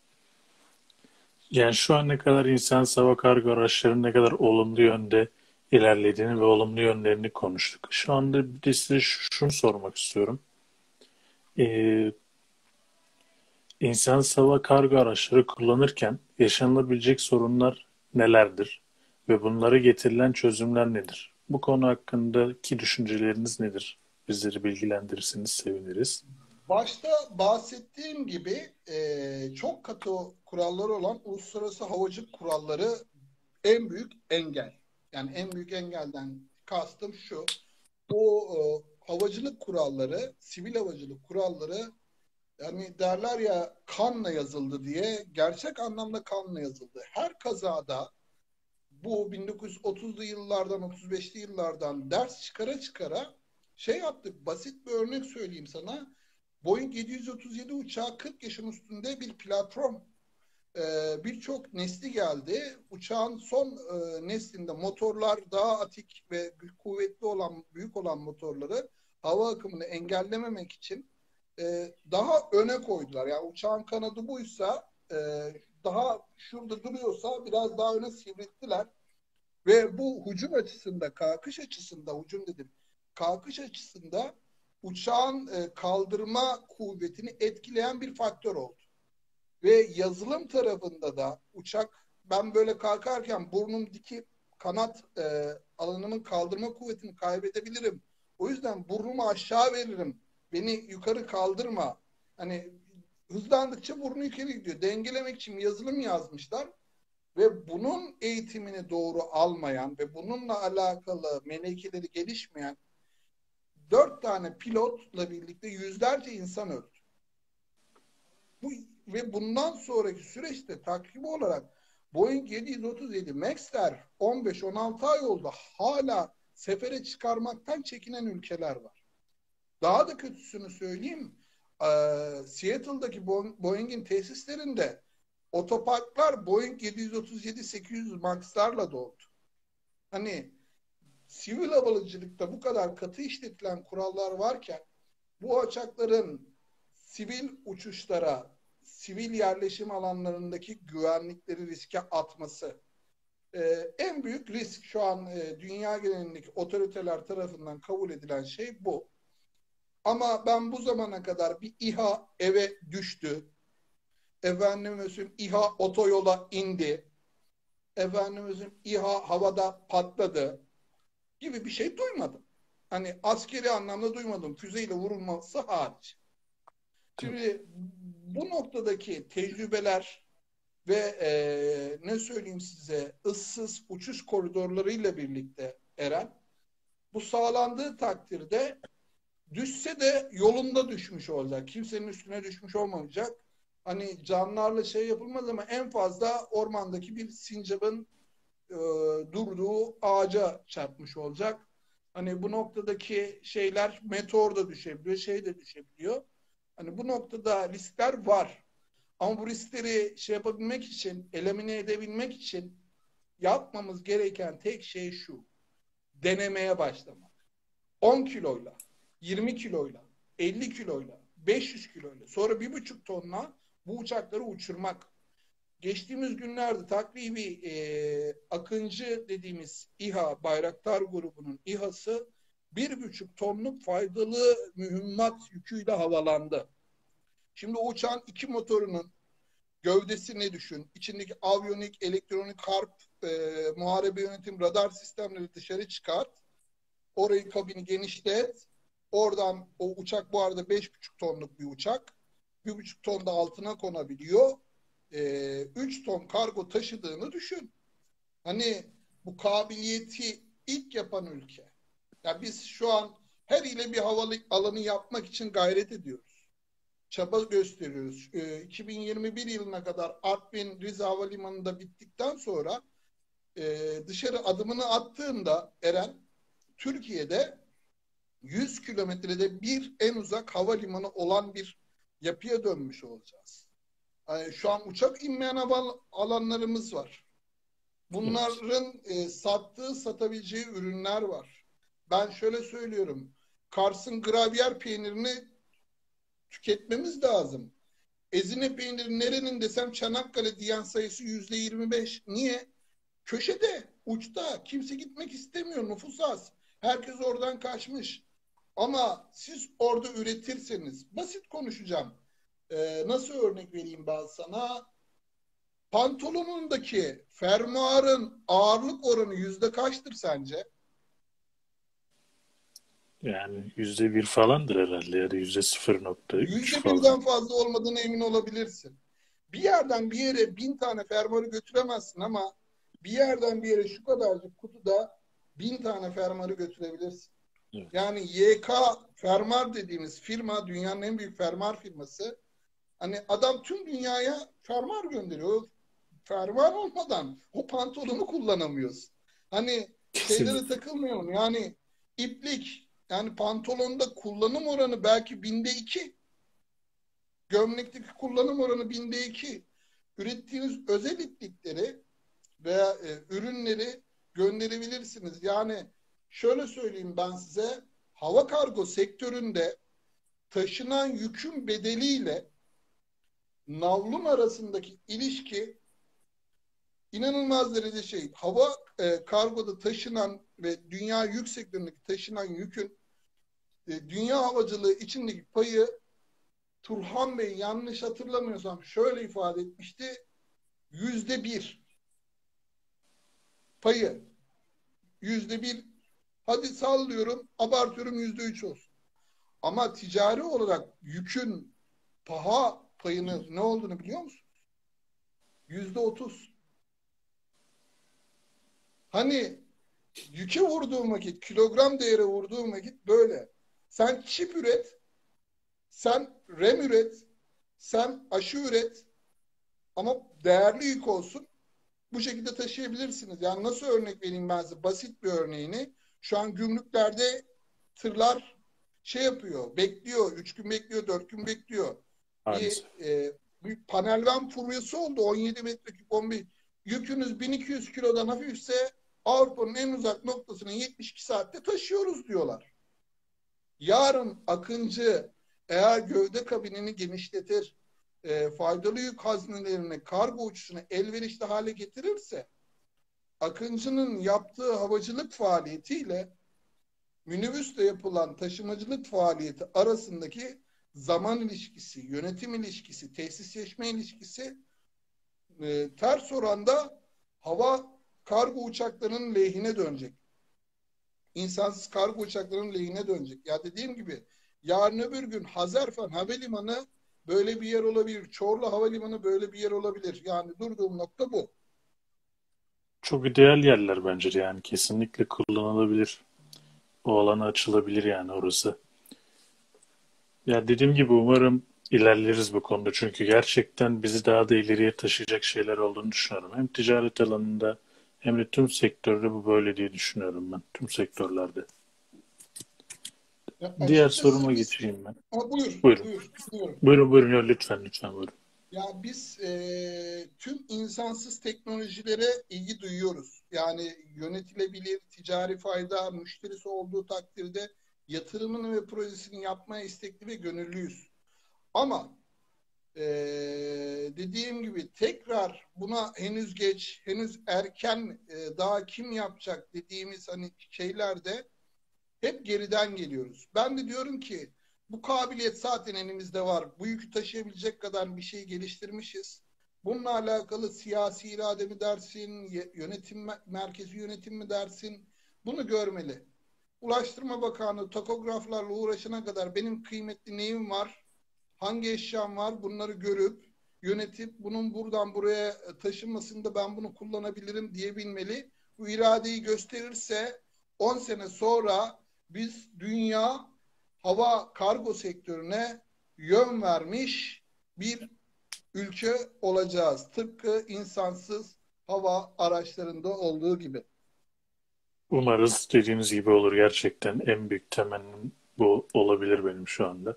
Speaker 1: Yani şu an ne kadar insan hava kargo araçlarının ne kadar olumlu yönde ilerlediğini ve olumlu yönlerini konuştuk. Şu anda bir de size şunu sormak istiyorum. Ee, İnsan hava kargo araçları kullanırken yaşanılabilecek sorunlar nelerdir ve bunlara getirilen çözümler nedir? Bu konu hakkındaki düşünceleriniz nedir? Bizleri bilgilendirirseniz seviniriz.
Speaker 2: Başta bahsettiğim gibi e, çok katı kuralları olan uluslararası havacılık kuralları en büyük engel. Yani en büyük engelden kastım şu. O e, havacılık kuralları, sivil havacılık kuralları yani derler ya kanla yazıldı diye gerçek anlamda kanla yazıldı. Her kazada bu bin dokuz yüz otuzlu yıllardan otuz beşli yıllardan ders çıkara çıkara şey yaptık. Basit bir örnek söyleyeyim sana. Boeing yedi yüz otuz yedi uçağı kırk yaşın üstünde bir platform. Ee, Birçok nesli geldi. Uçağın son e, neslinde motorlar daha atik ve kuvvetli olan, büyük olan motorları hava akımını engellememek için e, daha öne koydular. Yani uçağın kanadı buysa e, daha şurada duruyorsa biraz daha öne sivrilttiler. Ve bu hücum açısında, kalkış açısında, hücum dedim, kalkış açısında uçağın e, kaldırma kuvvetini etkileyen bir faktör oldu. Ve yazılım tarafında da uçak ben böyle kalkarken burnum dikip kanat e, alanımın kaldırma kuvvetini kaybedebilirim. O yüzden burnumu aşağı veririm. Beni yukarı kaldırma. Hani hızlandıkça burnu yukarı gidiyor. Dengelemek için yazılım yazmışlar. Ve bunun eğitimini doğru almayan ve bununla alakalı melekeleri gelişmeyen dört tane pilotla birlikte yüzlerce insan öldü. Bu, ve bundan sonraki süreçte takribi olarak Boeing yedi yüz otuz yedi Max'ler on beş on altı ay oldu. Hala sefere çıkarmaktan çekinen ülkeler var. Daha da kötüsünü söyleyeyim. E, Seattle'daki Boeing'in tesislerinde otoparklar Boeing yedi yüz otuz yedi sekiz yüz Max'larla doldu. Hani sivil havacılıkta bu kadar katı işletilen kurallar varken bu uçakların sivil uçuşlara, sivil yerleşim alanlarındaki güvenlikleri riske atması ee, en büyük risk şu an e, dünya genelindeki otoriteler tarafından kabul edilen şey bu. Ama ben bu zamana kadar bir İHA eve düştü. Efendim söyleyeyim İHA otoyola indi. Efendim söyleyeyim İHA havada patladı gibi bir şey duymadım. Hani askeri anlamda duymadım. Füzeyle vurulması hariç. Şimdi bu noktadaki tecrübeler ve e, ne söyleyeyim size ıssız uçuş koridorlarıyla birlikte Eren bu sağlandığı takdirde düşse de yolunda düşmüş olacak. Kimsenin üstüne düşmüş olmayacak. Hani canlarla şey yapılmaz ama en fazla ormandaki bir sincapın e, durduğu ağaca çarpmış olacak. Hani bu noktadaki şeyler meteor da düşebiliyor, şey de düşebiliyor. Hani bu noktada riskler var. Ama bu riskleri şey yapabilmek için, elimine edebilmek için yapmamız gereken tek şey şu. Denemeye başlamak. on kiloyla, yirmi kiloyla, elli kiloyla, beş yüz kiloyla, sonra bir buçuk tonla bu uçakları uçurmak. Geçtiğimiz günlerde takribi e, Akıncı dediğimiz İHA, Bayraktar grubunun İHA'sı bir buçuk tonluk faydalı mühimmat yüküyle havalandı. Şimdi o uçağın iki motorunun gövdesini düşün. İçindeki aviyonik, elektronik, harp, e, muharebe yönetim, radar sistemleri dışarı çıkart. Orayı kabini genişlet. Oradan o uçak bu arada beş buçuk tonluk bir uçak. bir buçuk ton da altına konabiliyor. E, üç ton kargo taşıdığını düşün. Hani bu kabiliyeti ilk yapan ülke. Ya biz şu an her ile bir havalı alanı yapmak için gayret ediyoruz. Çaba gösteriyoruz. Ee, iki bin yirmi bir yılına kadar Artvin Rize Havalimanı'nda bittikten sonra e, dışarı adımını attığında Eren, Türkiye'de yüz kilometrede bir en uzak havalimanı olan bir yapıya dönmüş olacağız. Yani şu an uçak inmeyen hava alanlarımız var. Bunların e, sattığı, satabileceği ürünler var. Ben şöyle söylüyorum. Kars'ın gravyer peynirini tüketmemiz lazım. Ezine peyniri nerenin desem Çanakkale diyen sayısı yüzde yirmi beş. Niye? Köşede, uçta. Kimse gitmek istemiyor. Nüfus az. Herkes oradan kaçmış. Ama siz orada üretirseniz, basit konuşacağım. Ee, nasıl örnek vereyim ben sana? Pantolonundaki fermuarın ağırlık oranı yüzde kaçtır sence?
Speaker 1: Yani yüzde bir falandır herhalde ya da yüzde sıfır nokta üç
Speaker 2: Yüzde
Speaker 1: falan.
Speaker 2: birden fazla olmadığına emin olabilirsin. Bir yerden bir yere bin tane fermuarı götüremezsin ama bir yerden bir yere şu kadarcık kutuda bin tane fermuarı götürebilirsin.
Speaker 1: Evet.
Speaker 2: Yani Y K Fermuar dediğimiz firma dünyanın en büyük fermuar firması. Hani adam tüm dünyaya fermuar gönderiyor. Fermuar olmadan o pantolonu kullanamıyorsun. Hani şeylere
Speaker 1: Kesinlikle.
Speaker 2: takılmıyorum. Yani iplik, yani pantolonda kullanım oranı belki binde iki. Gömlekteki kullanım oranı binde iki. Ürettiğiniz özel iplikleri veya e, ürünleri gönderebilirsiniz. Yani şöyle söyleyeyim ben size, hava kargo sektöründe taşınan yükün bedeliyle navlun arasındaki ilişki inanılmaz derece şey. Hava e, kargoda taşınan ve dünya yük sektöründeki taşınan yükün e, dünya havacılığı içindeki payı, Turhan Bey yanlış hatırlamıyorsam şöyle ifade etmişti. Yüzde bir payı. Yüzde bir, hadi sallıyorum, abartıyorum, yüzde üç olsun. Ama ticari olarak yükün paha payını ne olduğunu biliyor musun? Yüzde otuz. Hani yüke vurduğum vakit, kilogram değere vurduğum vakit böyle. Sen çip üret, sen rem üret, sen aşı üret ama değerli yük olsun. Bu şekilde taşıyabilirsiniz. Yani nasıl örnek vereyim ben size? Basit bir örneğini. Şu an gümrüklerde tırlar şey yapıyor, bekliyor. Üç gün bekliyor, dört gün bekliyor. Bir,
Speaker 1: Maalesef.
Speaker 2: e, bir panelvan furyası oldu. on yedi metreküp, on bir. Yükünüz bin iki yüz kilodan hafifse Avrupa'nın en uzak noktasını yetmiş iki saatte taşıyoruz diyorlar. Yarın Akıncı eğer gövde kabinini genişletir, e, faydalı yük haznelerini, kargo uçuşunu elverişli hale getirirse, Akıncı'nın yaptığı havacılık faaliyetiyle minibüsle yapılan taşımacılık faaliyeti arasındaki zaman ilişkisi, yönetim ilişkisi, tesisleşme ilişkisi e, ters oranda hava kargo uçaklarının lehine dönecek. İnsansız kargo uçaklarının lehine dönecek. Ya dediğim gibi yarın öbür gün Hazarfen Havalimanı böyle bir yer olabilir. Çorlu Havalimanı böyle bir yer olabilir. Yani durduğum nokta bu.
Speaker 1: Çok ideal yerler bence de yani kesinlikle kullanılabilir. O alana açılabilir yani orası. Ya dediğim gibi umarım ilerleriz bu konuda. Çünkü gerçekten bizi daha da ileriye taşıyacak şeyler olduğunu düşünüyorum. Hem ticaret alanında hem de tüm sektörde bu böyle diye düşünüyorum ben. Tüm sektörlerde.
Speaker 2: Ya
Speaker 1: Diğer
Speaker 2: açıkçası
Speaker 1: soruma
Speaker 2: biz
Speaker 1: geçeyim ben.
Speaker 2: ha, buyur,
Speaker 1: Buyurun.
Speaker 2: buyur, dinliyorum.
Speaker 1: Buyurun buyurun. Ya, lütfen lütfen buyurun.
Speaker 2: Ya biz e, tüm insansız teknolojilere ilgi duyuyoruz. Yani yönetilebilir, ticari fayda, müşterisi olduğu takdirde yatırımını ve projesini yapmaya istekli ve gönüllüyüz. Ama e, dediğim gibi tekrar buna henüz geç, henüz erken, e, daha kim yapacak dediğimiz hani şeylerde hep geriden geliyoruz. Ben de diyorum ki bu kabiliyet zaten elimizde var. Bu yükü taşıyabilecek kadar bir şey geliştirmişiz. Bununla alakalı siyasi irade mi dersin, yönetim merkezi yönetim mi dersin? Bunu görmeli. Ulaştırma Bakanı takograflarla uğraşana kadar benim kıymetli neyim var, hangi eşyam var bunları görüp yönetip bunun buradan buraya taşınmasında ben bunu kullanabilirim diyebilmeli. bu iradeyi gösterirse on sene sonra biz dünya hava kargo sektörüne yön vermiş bir ülke olacağız. Tıpkı insansız hava araçlarında olduğu gibi.
Speaker 1: Umarız dediğiniz gibi olur. Gerçekten en büyük temennim bu olabilir benim şu anda.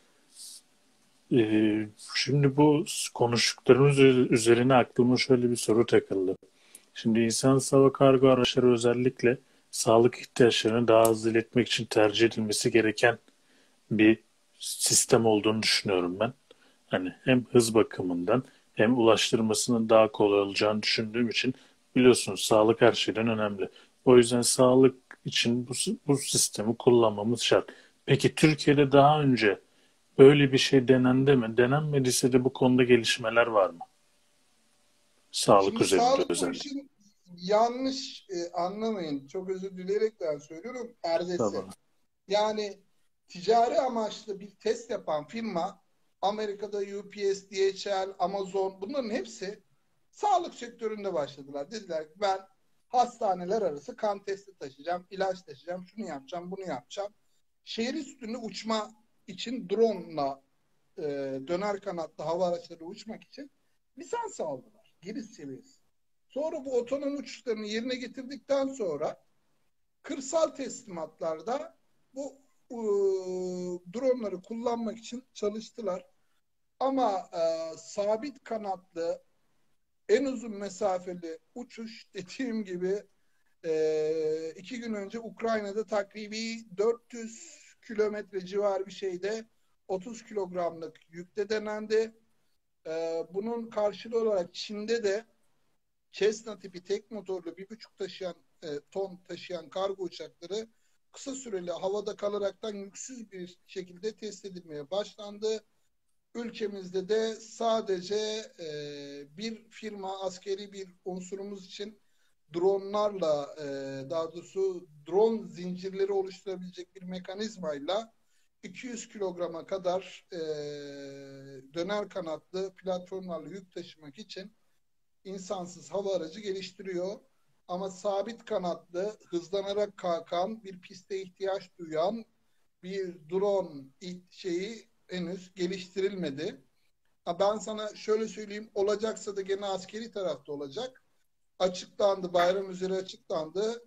Speaker 1: Ee, şimdi bu konuştuklarımız üzerine aklıma şöyle bir soru takıldı. Şimdi insan hava kargo araçları özellikle sağlık ihtiyaçlarını daha hızlı iletmek için tercih edilmesi gereken bir sistem olduğunu düşünüyorum ben. Hani hem hız bakımından hem ulaştırmasının daha kolay olacağını düşündüğüm için biliyorsunuz sağlık her şeyden önemli. O yüzden sağlık için bu, bu sistemi kullanmamız şart. Peki Türkiye'de daha önce böyle bir şey denendi mi? Denenmediyse de bu konuda gelişmeler var mı? Sağlık
Speaker 2: Şimdi
Speaker 1: üzerinde
Speaker 2: sağlık bu
Speaker 1: özellikle.
Speaker 2: işin yanlış e, anlamayın. Çok özür dileyerekten söylüyorum. Erdesi.
Speaker 1: Tabii.
Speaker 2: Yani ticari amaçlı bir test yapan firma Amerika'da U P S, D H L, Amazon bunların hepsi sağlık sektöründe başladılar. Dediler ki ben hastaneler arası kan testi taşıyacağım, ilaç taşıyacağım, şunu yapacağım, bunu yapacağım. Şehir üstünde uçma için drone'la e, döner kanatlı hava araçları uçmak için lisans aldılar. Giriş seviyesi. Sonra bu otonom uçuşlarını yerine getirdikten sonra kırsal teslimatlarda bu e, dronları kullanmak için çalıştılar. Ama e, sabit kanatlı en uzun mesafeli uçuş dediğim gibi e, iki gün önce Ukrayna'da takribi dört yüz kilometre civar bir şeyde otuz kilogramlık yükte denendi. E, bunun karşılığı olarak Çin'de de Cessna tipi tek motorlu bir buçuk taşıyan e, ton taşıyan kargo uçakları kısa süreli havada kalaraktan yüksüz bir şekilde test edilmeye başlandı. Ülkemizde de sadece e, bir firma askeri bir unsurumuz için dronlarla e, daha doğrusu drone zincirleri oluşturabilecek bir mekanizmayla iki yüz kilograma kadar e, döner kanatlı platformlarla yük taşımak için insansız hava aracı geliştiriyor. Ama sabit kanatlı, hızlanarak kalkan, bir piste ihtiyaç duyan bir drone şeyi henüz geliştirilmedi. Ben sana şöyle söyleyeyim, olacaksa da gene askeri tarafta olacak. Açıklandı, bayram üzere açıklandı.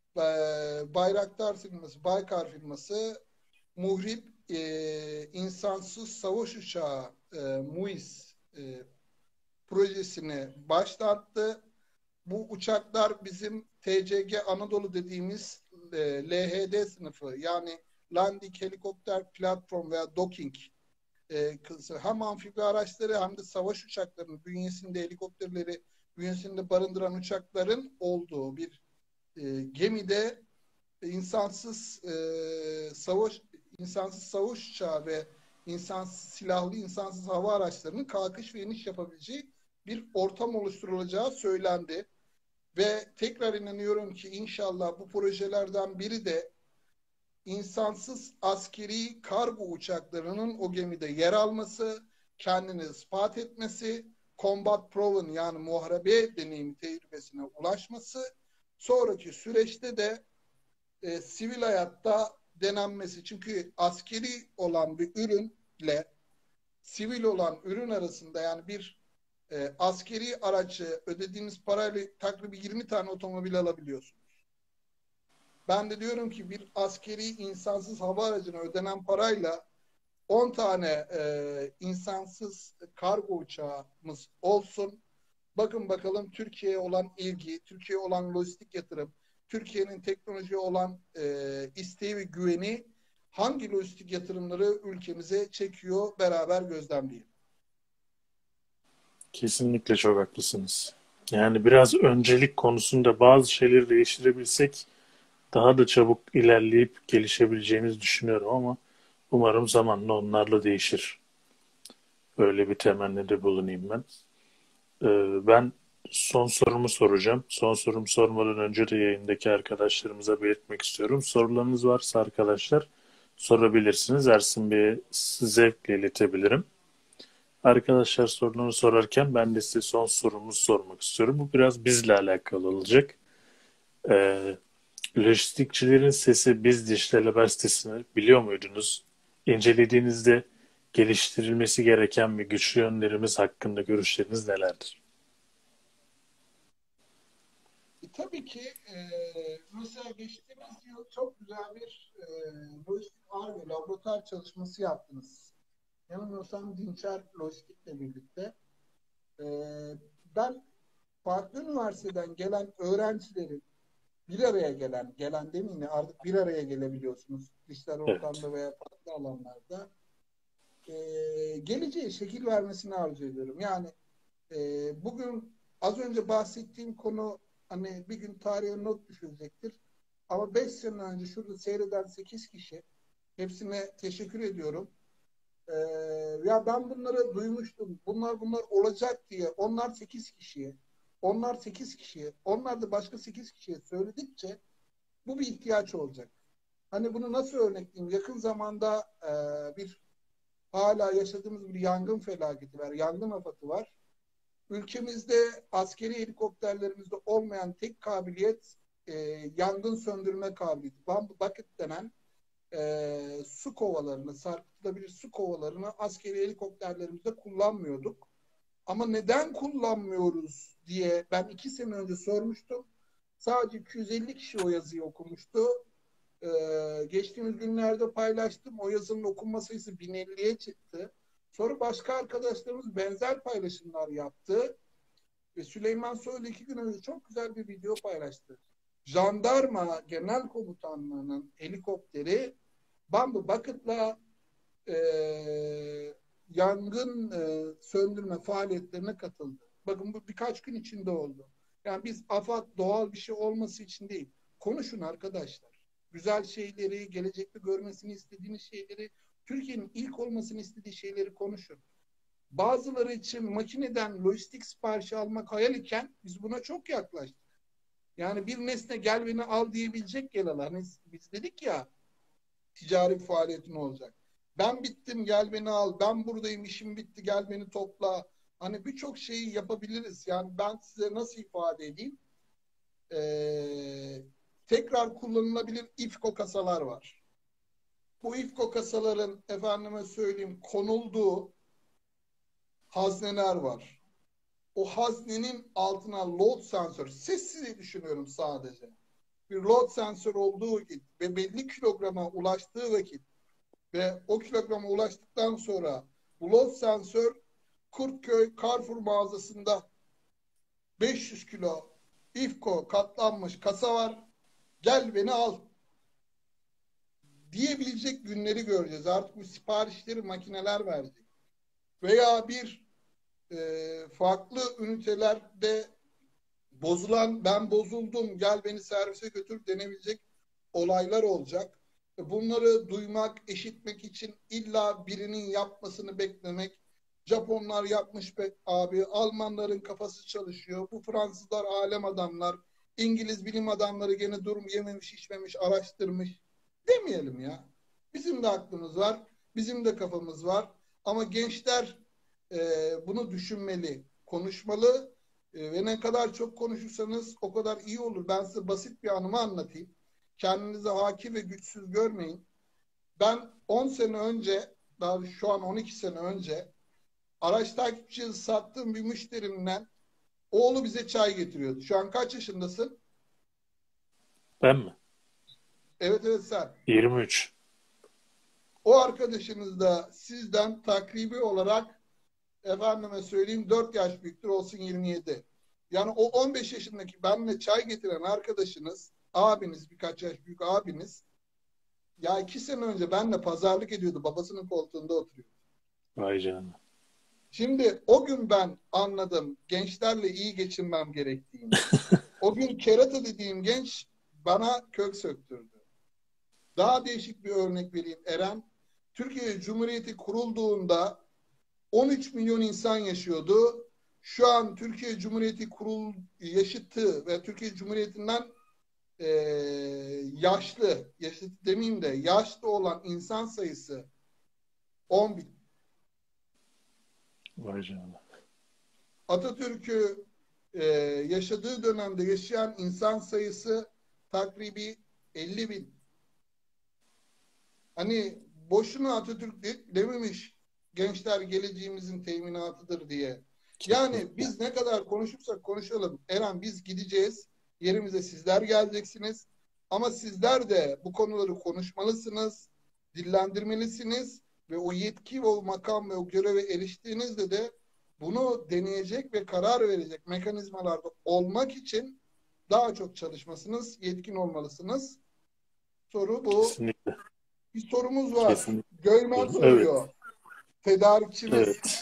Speaker 2: Bayraktar firması, Baykar firması Muhrip e, insansız savaş uçağı e, MUİS e, projesini başlattı. Bu uçaklar bizim T C G Anadolu dediğimiz e, L H D sınıfı yani Landing Helikopter Platform veya Docking e, hem amfibi araçları hem de savaş uçaklarının bünyesinde helikopterleri bünyesinde barındıran uçakların olduğu bir e, gemide insansız e, savaş insansız savaş uçağı ve insansız silahlı insansız hava araçlarının kalkış ve iniş yapabileceği bir ortam oluşturulacağı söylendi. Ve tekrar inanıyorum ki inşallah bu projelerden biri de insansız askeri kargo uçaklarının o gemide yer alması, kendini ispat etmesi, combat proven yani muharebe deneyimi tecrübesine ulaşması, sonraki süreçte de e, sivil hayatta denenmesi. Çünkü askeri olan bir ürünle sivil olan ürün arasında yani bir e, askeri aracı ödediğiniz parayla takribi yirmi tane otomobil alabiliyorsunuz. Ben de diyorum ki bir askeri insansız hava aracına ödenen parayla on tane e, insansız kargo uçağımız olsun. Bakın bakalım Türkiye'ye olan ilgi, Türkiye'ye olan lojistik yatırım, Türkiye'nin teknolojiye olan e, isteği ve güveni hangi lojistik yatırımları ülkemize çekiyor beraber gözlemleyelim.
Speaker 1: Kesinlikle çok haklısınız. Yani biraz öncelik konusunda bazı şeyleri değiştirebilsek daha da çabuk ilerleyip gelişebileceğimizi düşünüyorum ama umarım zamanla onlarla değişir. Öyle bir temennide bulunayım ben. Ee, ben son sorumu soracağım. Son sorumu sormadan önce de yayındaki arkadaşlarımıza belirtmek istiyorum. Sorularınız varsa arkadaşlar sorabilirsiniz. Ersin Bey'e zevkle iletebilirim. Arkadaşlar sorularını sorarken ben de size son sorumuzu sormak istiyorum. Bu biraz bizle alakalı olacak. Ee, Lojistikçilerin Sesi Biz Dijital Haber sitesini biliyor muydunuz? İncelediğinizde geliştirilmesi gereken ve güçlü yönlerimiz hakkında görüşleriniz nelerdir?
Speaker 2: E, tabii ki e, mesela geçtiğimiz yıl çok güzel bir e, lojistik Ar-Ge laboratuvar çalışması yaptınız. Yanılmıyorsam Dinçer Lojistik'le birlikte. E, Ben farklı üniversiteden gelen öğrencilerin bir araya gelen, gelen demeyeyim ya, artık bir araya gelebiliyorsunuz dijital
Speaker 1: Evet.
Speaker 2: ortamda veya farklı alanlarda. E, Geleceğe şekil vermesini arzu ediyorum. Yani e, bugün az önce bahsettiğim konu hani bir gün tarihe not düşülecektir. Ama beş sene önce şurada seyreden sekiz kişi, hepsine teşekkür ediyorum. Ee, Ya ben bunları duymuştum. Bunlar bunlar olacak diye. Onlar sekiz kişiye, onlar sekiz kişiye, onlar da başka sekiz kişiye söyledikçe bu bir ihtiyaç olacak. Hani bunu nasıl örnekleyeyim? Yakın zamanda e, bir hala yaşadığımız bir yangın felaketi var. Yangın afatı var. Ülkemizde askeri helikopterlerimizde olmayan tek kabiliyet e, yangın söndürme kabiliyeti. Bump bucket denen e, su kovalarını, sarkıtılabilir su kovalarını askeri helikopterlerimizde kullanmıyorduk. Ama neden kullanmıyoruz diye ben iki sene önce sormuştum. Sadece iki yüz elli kişi o yazıyı okumuştu. Ee, geçtiğimiz günlerde paylaştım. O yazının okunma sayısı bin elliye çıktı. Sonra başka arkadaşlarımız benzer paylaşımlar yaptı. Ve Süleyman Soylu iki gün önce çok güzel bir video paylaştı. Jandarma Genel Komutanlığı'nın helikopteri Bamboo Bucket'la e, yangın e, söndürme faaliyetlerine katıldı. Bakın bu birkaç gün içinde oldu. Yani biz AFAD doğal bir şey olması için değil. Konuşun arkadaşlar. Güzel şeyleri, gelecekte görmesini istediğiniz şeyleri, Türkiye'nin ilk olmasını istediği şeyleri konuşun. Bazıları için makineden lojistik siparişi almak hayal iken biz buna çok yaklaştık. Yani bir nesne gel beni al diyebilecek gel Hani biz dedik ya ticari bir faaliyetin olacak. Ben bittim gel beni al. Ben buradayım işim bitti gel beni topla. Hani birçok şeyi yapabiliriz. Yani ben size nasıl ifade edeyim? Ee, Tekrar kullanılabilir İFKO kasalar var. Bu İFKO kasaların efendime söyleyeyim konulduğu hazneler var. O haznenin altına load sensör, sessiz düşünüyorum sadece. Bir load sensör olduğu vakit ve belli kilograma ulaştığı vakit ve o kilograma ulaştıktan sonra bu load sensör Kurtköy Carrefour mağazasında beş yüz kilo İFKO katlanmış kasa var. Gel beni al diyebilecek günleri göreceğiz. Artık bu siparişleri makineler verecek. Veya bir e, farklı ünitelerde bozulan ben bozuldum gel beni servise götür denebilecek olaylar olacak. Bunları duymak, eşitmek için illa birinin yapmasını beklemek. Japonlar yapmış be abi, Almanların kafası çalışıyor. Bu Fransızlar alem adamlar, İngiliz bilim adamları gene durum yememiş, içmemiş, araştırmış. Demeyelim ya. Bizim de aklımız var, bizim de kafamız var. Ama gençler e, bunu düşünmeli, konuşmalı e, ve ne kadar çok konuşursanız o kadar iyi olur. Ben size basit bir anımı anlatayım. Kendinizi hakir ve güçsüz görmeyin. Ben on sene önce, daha şu an on iki sene önce araç takipçisi sattığım bir müşterimden oğlu bize çay getiriyordu. Şu an kaç yaşındasın?
Speaker 1: Ben mi?
Speaker 2: Evet evet sen.
Speaker 1: yirmi üç.
Speaker 2: O arkadaşınız da sizden takribi olarak efendime söyleyeyim dört yaş büyüktür olsun yirmi yedi. Yani o on beş yaşındaki benimle çay getiren arkadaşınız, abiniz birkaç yaş büyük abiniz ya iki sene önce benimle pazarlık ediyordu. Babasının koltuğunda oturuyor.
Speaker 1: Vay canına.
Speaker 2: Şimdi o gün ben anladım gençlerle iyi geçinmem gerektiğini. O gün kerata dediğim genç bana kök söktürdü. Daha değişik bir örnek vereyim Eren. Türkiye Cumhuriyeti kurulduğunda on üç milyon insan yaşıyordu. Şu an Türkiye Cumhuriyeti kurul yaşıtı ve Türkiye Cumhuriyeti'nden e, yaşlı, yaşlı demeyeyim de yaşlı olan insan sayısı on bin.
Speaker 1: Vay canına.
Speaker 2: Atatürk'ü e, yaşadığı dönemde yaşayan insan sayısı takribi elli bin. Hani boşuna Atatürk de, dememiş gençler geleceğimizin teminatıdır diye. Yani
Speaker 1: Kesinlikle.
Speaker 2: biz ne kadar konuşursak konuşalım. Eren, biz gideceğiz. Yerimize sizler geleceksiniz. Ama sizler de bu konuları konuşmalısınız, dillendirmelisiniz ve o yetki, o makam ve o göreve eriştiğinizde de bunu deneyecek ve karar verecek mekanizmalarda olmak için daha çok çalışmasınız, yetkin olmalısınız. Soru bu.
Speaker 1: Kesinlikle.
Speaker 2: Bir sorumuz var.
Speaker 1: Kesinlikle.
Speaker 2: Gölmen
Speaker 1: Evet.
Speaker 2: soruyor. Tedarikçimiz.
Speaker 1: Evet.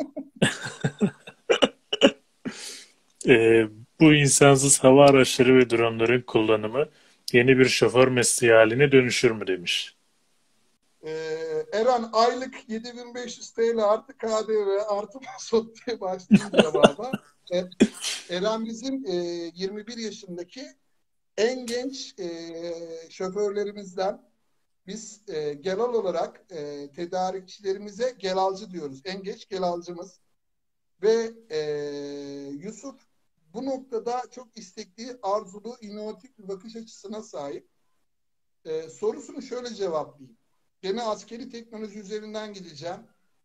Speaker 1: Ee, Bu insansız hava araçları ve dronların kullanımı yeni bir şoför mesleği haline dönüşür mü demiş.
Speaker 2: Ee, Eren, aylık yedi bin beş yüz T L artı K D V artı masot diye başlayayım cevaba. E, Eren bizim e, yirmi bir yaşındaki en genç e, şoförlerimizden. Biz e, genel olarak e, tedarikçilerimize gelalcı diyoruz. En geç gelalcımız. Ve e, Yusuf bu noktada çok istekli, arzulu, inovatif bir bakış açısına sahip. E, sorusunu şöyle cevaplayayım. Gene askeri teknoloji üzerinden gideceğim.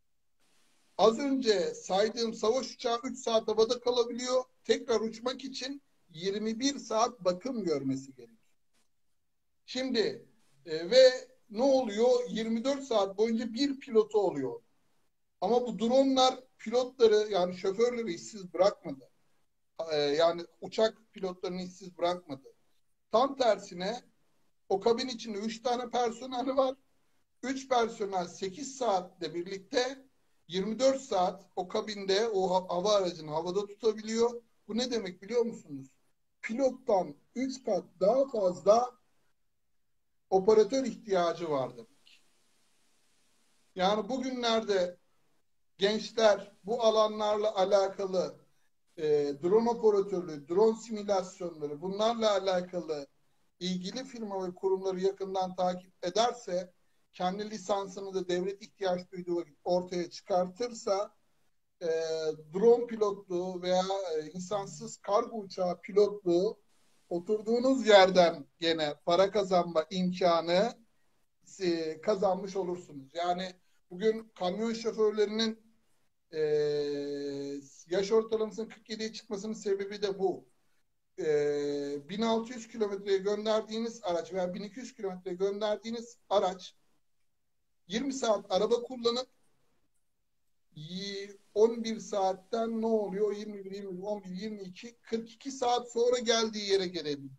Speaker 2: Az önce saydığım savaş uçağı üç saat havada kalabiliyor. Tekrar uçmak için yirmi bir saat bakım görmesi gerekiyor. Şimdi e, ve ne oluyor? yirmi dört saat boyunca bir pilotu oluyor. Ama bu dronlar pilotları, yani şoförleri işsiz bırakmadı. Ee, yani uçak pilotlarını işsiz bırakmadı. Tam tersine o kabin içinde üç tane personel var. üç personel sekiz saatle birlikte yirmi dört saat o kabinde o hava aracını havada tutabiliyor. Bu ne demek biliyor musunuz? Pilottan üç kat daha fazla operatör ihtiyacı var demek. Yani bugünlerde gençler bu alanlarla alakalı e, drone operatörlüğü, drone simülasyonları, bunlarla alakalı ilgili firma ve kurumları yakından takip ederse, kendi lisansını da devlet ihtiyaç duyduğu vakit ortaya çıkartırsa, e, drone pilotluğu veya e, insansız kargo uçağı pilotluğu oturduğunuz yerden gene para kazanma imkanı e, kazanmış olursunuz. Yani bugün kamyon şoförlerinin e, yaş ortalamasının kırk yediye çıkmasının sebebi de bu. E, bin altı yüz kilometreye gönderdiğiniz araç veya bin iki yüz kilometreye gönderdiğiniz araç yirmi saat araba kullanıp on bir saatten ne oluyor? yirmi bir, yirmi bir, on bir, yirmi iki, kırk iki saat sonra geldiği yere gelebiliyor.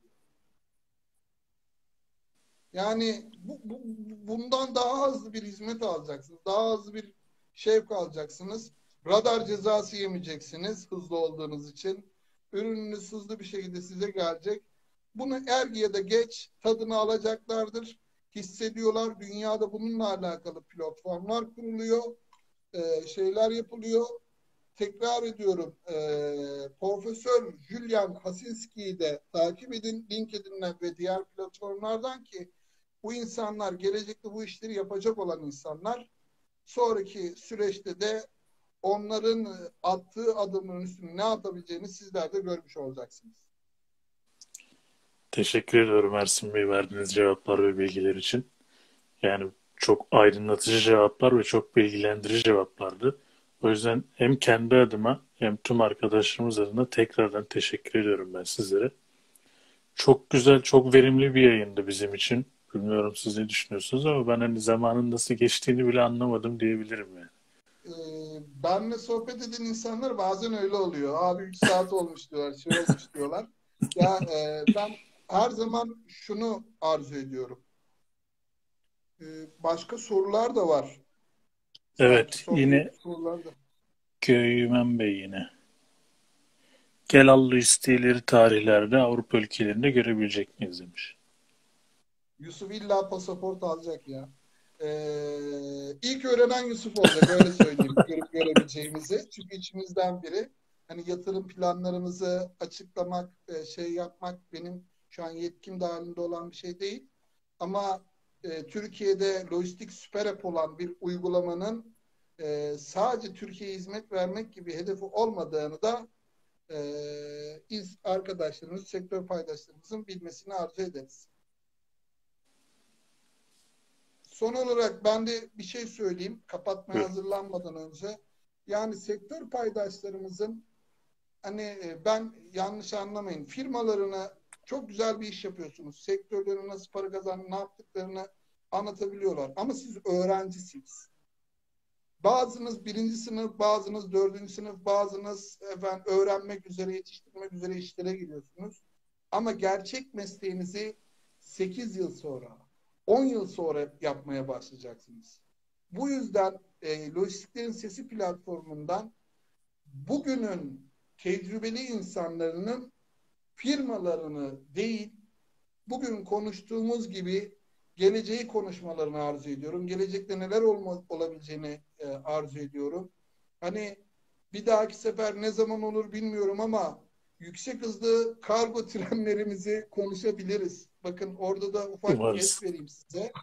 Speaker 2: Yani bu, bu, bundan daha hızlı bir hizmet alacaksınız. Daha hızlı bir şevk alacaksınız. Radar cezası yemeyeceksiniz hızlı olduğunuz için. Ürününüz hızlı bir şekilde size gelecek. Bunu er ya da geç tadını alacaklardır. Hissediyorlar. Dünyada bununla alakalı platformlar kuruluyor. Ee, şeyler yapılıyor. Tekrar ediyorum. E, Profesör Julian Hasinski'yi de takip edin LinkedIn'den ve diğer platformlardan ki bu insanlar gelecekte bu işleri yapacak olan insanlar. Sonraki süreçte de onların attığı adımın üstüne ne atabileceğini sizler de görmüş olacaksınız.
Speaker 1: Teşekkür ediyorum Ersin Bey verdiğiniz cevaplar ve bilgiler için. Yani çok aydınlatıcı cevaplar ve çok bilgilendirici cevaplardı. O yüzden hem kendi adıma hem tüm arkadaşlarımız adına tekrardan teşekkür ediyorum ben sizlere. Çok güzel, çok verimli bir yayındı bizim için. Bilmiyorum siz ne düşünüyorsunuz ama ben hani zamanın nasıl geçtiğini bile anlamadım diyebilirim yani.
Speaker 2: Ee, benle sohbet eden insanlar bazen öyle oluyor. Abi üç saat olmuş diyorlar, şey olmuş diyorlar. Ya e, ben her zaman şunu arzu ediyorum. Ee, başka sorular da var. Sanki
Speaker 1: Evet,
Speaker 2: son bir
Speaker 1: yine
Speaker 2: sorular da.
Speaker 1: Köymen Bey yine. Gelallı isteğileri tarihlerde Avrupa ülkelerinde görebilecek miyiz demiş.
Speaker 2: Yusuf illa pasaport alacak ya. Ee, ilk öğrenen Yusuf olacak, öyle söyleyeyim, görüp görebileceğimizi. Çünkü içimizden biri. Hani yatırım planlarımızı açıklamak, e, şey yapmak benim şu an yetkim dahilinde olan bir şey değil. Ama e, Türkiye'de lojistik süper app olan bir uygulamanın e, sadece Türkiye'ye hizmet vermek gibi hedefi olmadığını da e, arkadaşlarımız, sektör paydaşlarımızın bilmesini arzu ederiz. Son olarak ben de bir şey söyleyeyim kapatmaya
Speaker 1: Buyurun.
Speaker 2: hazırlanmadan önce. Yani sektör paydaşlarımızın hani ben yanlış anlamayın firmalarına çok güzel bir iş yapıyorsunuz. Sektörlerin nasıl para kazandığını, ne yaptıklarını anlatabiliyorlar. Ama siz öğrencisiniz. Bazınız birinci sınıf, bazınız dördüncü sınıf, bazınız efendim, öğrenmek üzere, yetiştirmek üzere işlere giriyorsunuz. Ama gerçek mesleğinizi sekiz yıl sonra, on yıl sonra yapmaya başlayacaksınız. Bu yüzden e, Lojistiklerin Sesi platformundan bugünün tecrübeli insanlarının firmalarını değil, bugün konuştuğumuz gibi geleceği konuşmalarını arzu ediyorum. Gelecekte neler olma, olabileceğini e, arzu ediyorum. Hani bir dahaki sefer ne zaman olur bilmiyorum ama yüksek hızlı kargo trenlerimizi konuşabiliriz. Bakın orada da ufak bir
Speaker 1: Umarız.
Speaker 2: es vereyim size.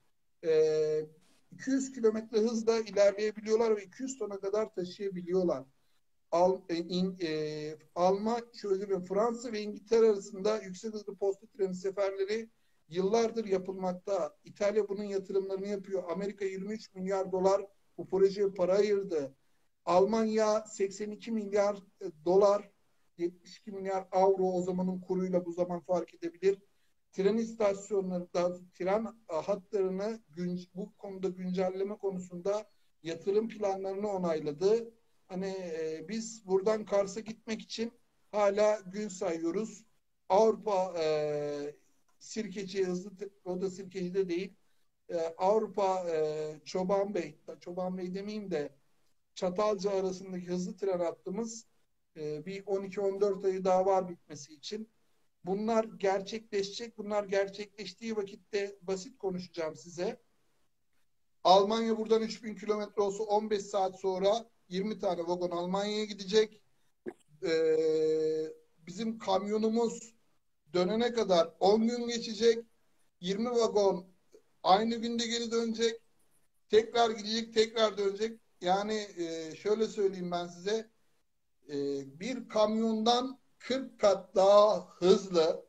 Speaker 2: E, iki yüz kilometre hızla ilerleyebiliyorlar ve iki yüz tona kadar taşıyabiliyorlar. Al, e, in, e, Alman, şöyle Fransa ve İngiltere arasında yüksek hızlı posta treni seferleri yıllardır yapılmakta. İtalya bunun yatırımlarını yapıyor. Amerika yirmi üç milyar dolar bu projeye para ayırdı. Almanya seksen iki milyar dolar, yetmiş iki milyar avro o zamanın kuruyla bu zaman fark edebilir. Tren istasyonları, tren hatlarını gün, bu konuda güncelleme konusunda yatırım planlarını onayladı. Hani e, biz buradan Kars'a gitmek için hala gün sayıyoruz. Avrupa e, Sirkeci hızlı, o da Sirkeci'de değil. E, Avrupa e, Çoban Bey, Çoban Bey demeyeyim de Çatalca arasındaki hızlı tren hattımız e, bir on iki on dört ayı daha var bitmesi için. Bunlar gerçekleşecek. Bunlar gerçekleştiği vakitte basit konuşacağım size. Almanya buradan üç bin kilometre olsa on beş saat sonra yirmi tane vagon Almanya'ya gidecek. Ee, bizim kamyonumuz dönene kadar on gün geçecek. yirmi vagon aynı günde geri dönecek. Tekrar gidecek, tekrar dönecek. Yani e, şöyle söyleyeyim ben size. E, bir kamyondan kırk kat daha hızlı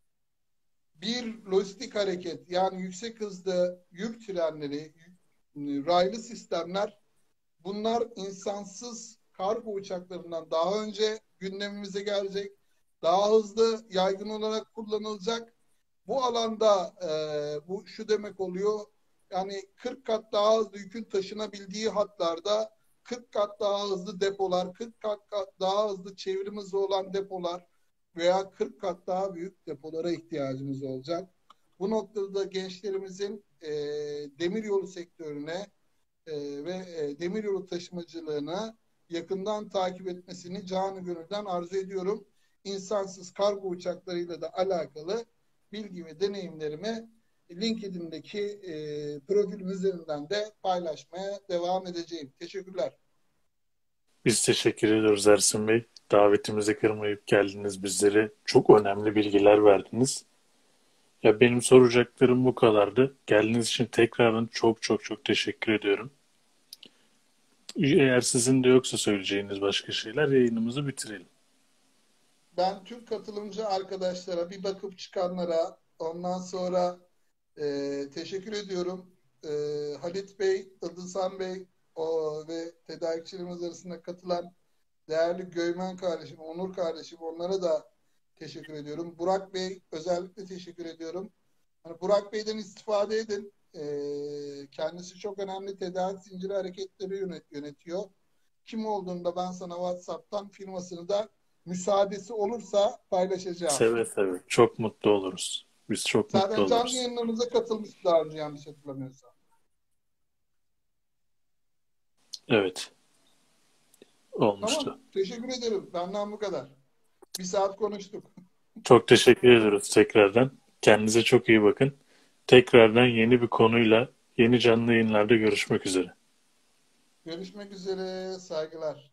Speaker 2: bir lojistik hareket, yani yüksek hızlı yük trenleri, raylı sistemler, bunlar insansız kargo uçaklarından daha önce gündemimize gelecek. Daha hızlı, yaygın olarak kullanılacak. Bu alanda e, bu şu demek oluyor. Yani kırk kat daha hızlı yükün taşınabildiği hatlarda kırk kat daha hızlı depolar, kırk kat daha hızlı çevrim hızı olan depolar veya kırk kat daha büyük depolara ihtiyacımız olacak. Bu noktada da gençlerimizin e, demiryolu sektörüne e, ve e, demiryolu taşımacılığına yakından takip etmesini canı gönülden arzu ediyorum. İnsansız kargo uçaklarıyla da alakalı bilgi ve deneyimlerimi LinkedIn'deki e, profilim üzerinden de paylaşmaya devam edeceğim. Teşekkürler.
Speaker 1: Biz teşekkür ediyoruz Ersin Bey. Davetimizi kırmayıp geldiniz bizlere. Çok önemli bilgiler verdiniz. Ya benim soracaklarım bu kadardı. Geldiğiniz için tekrardan çok çok çok teşekkür ediyorum. Eğer sizin de yoksa söyleyeceğiniz başka şeyler yayınımızı bitirelim.
Speaker 2: Ben tüm katılımcı arkadaşlara, bir bakıp çıkanlara, ondan sonra e, teşekkür ediyorum. E, Halit Bey, Ildızhan Bey o, ve tedarikçilerimiz arasında katılan değerli Göymen kardeşim, Onur kardeşim, onlara da teşekkür ediyorum. Burak Bey özellikle teşekkür ediyorum. Hani Burak Bey'den istifade edin. E, kendisi çok önemli tedarik zinciri hareketleri yönetiyor. Kim olduğunda ben sana WhatsApp'tan firmasını da müsaadesi olursa paylaşacağım.
Speaker 1: Seve seve. Çok mutlu oluruz. Biz çok mutlu
Speaker 2: Zaten canlı
Speaker 1: oluruz.
Speaker 2: yayınlarımıza katılmış daha önce yanlış hatırlamıyorsam.
Speaker 1: Evet. Olmuştu.
Speaker 2: Tamam. Teşekkür ederim. Benden bu kadar. Bir saat konuştuk.
Speaker 1: Çok teşekkür ediyoruz tekrardan. Kendinize çok iyi bakın. Tekrardan yeni bir konuyla yeni canlı yayınlarda görüşmek üzere.
Speaker 2: Görüşmek üzere. Saygılar.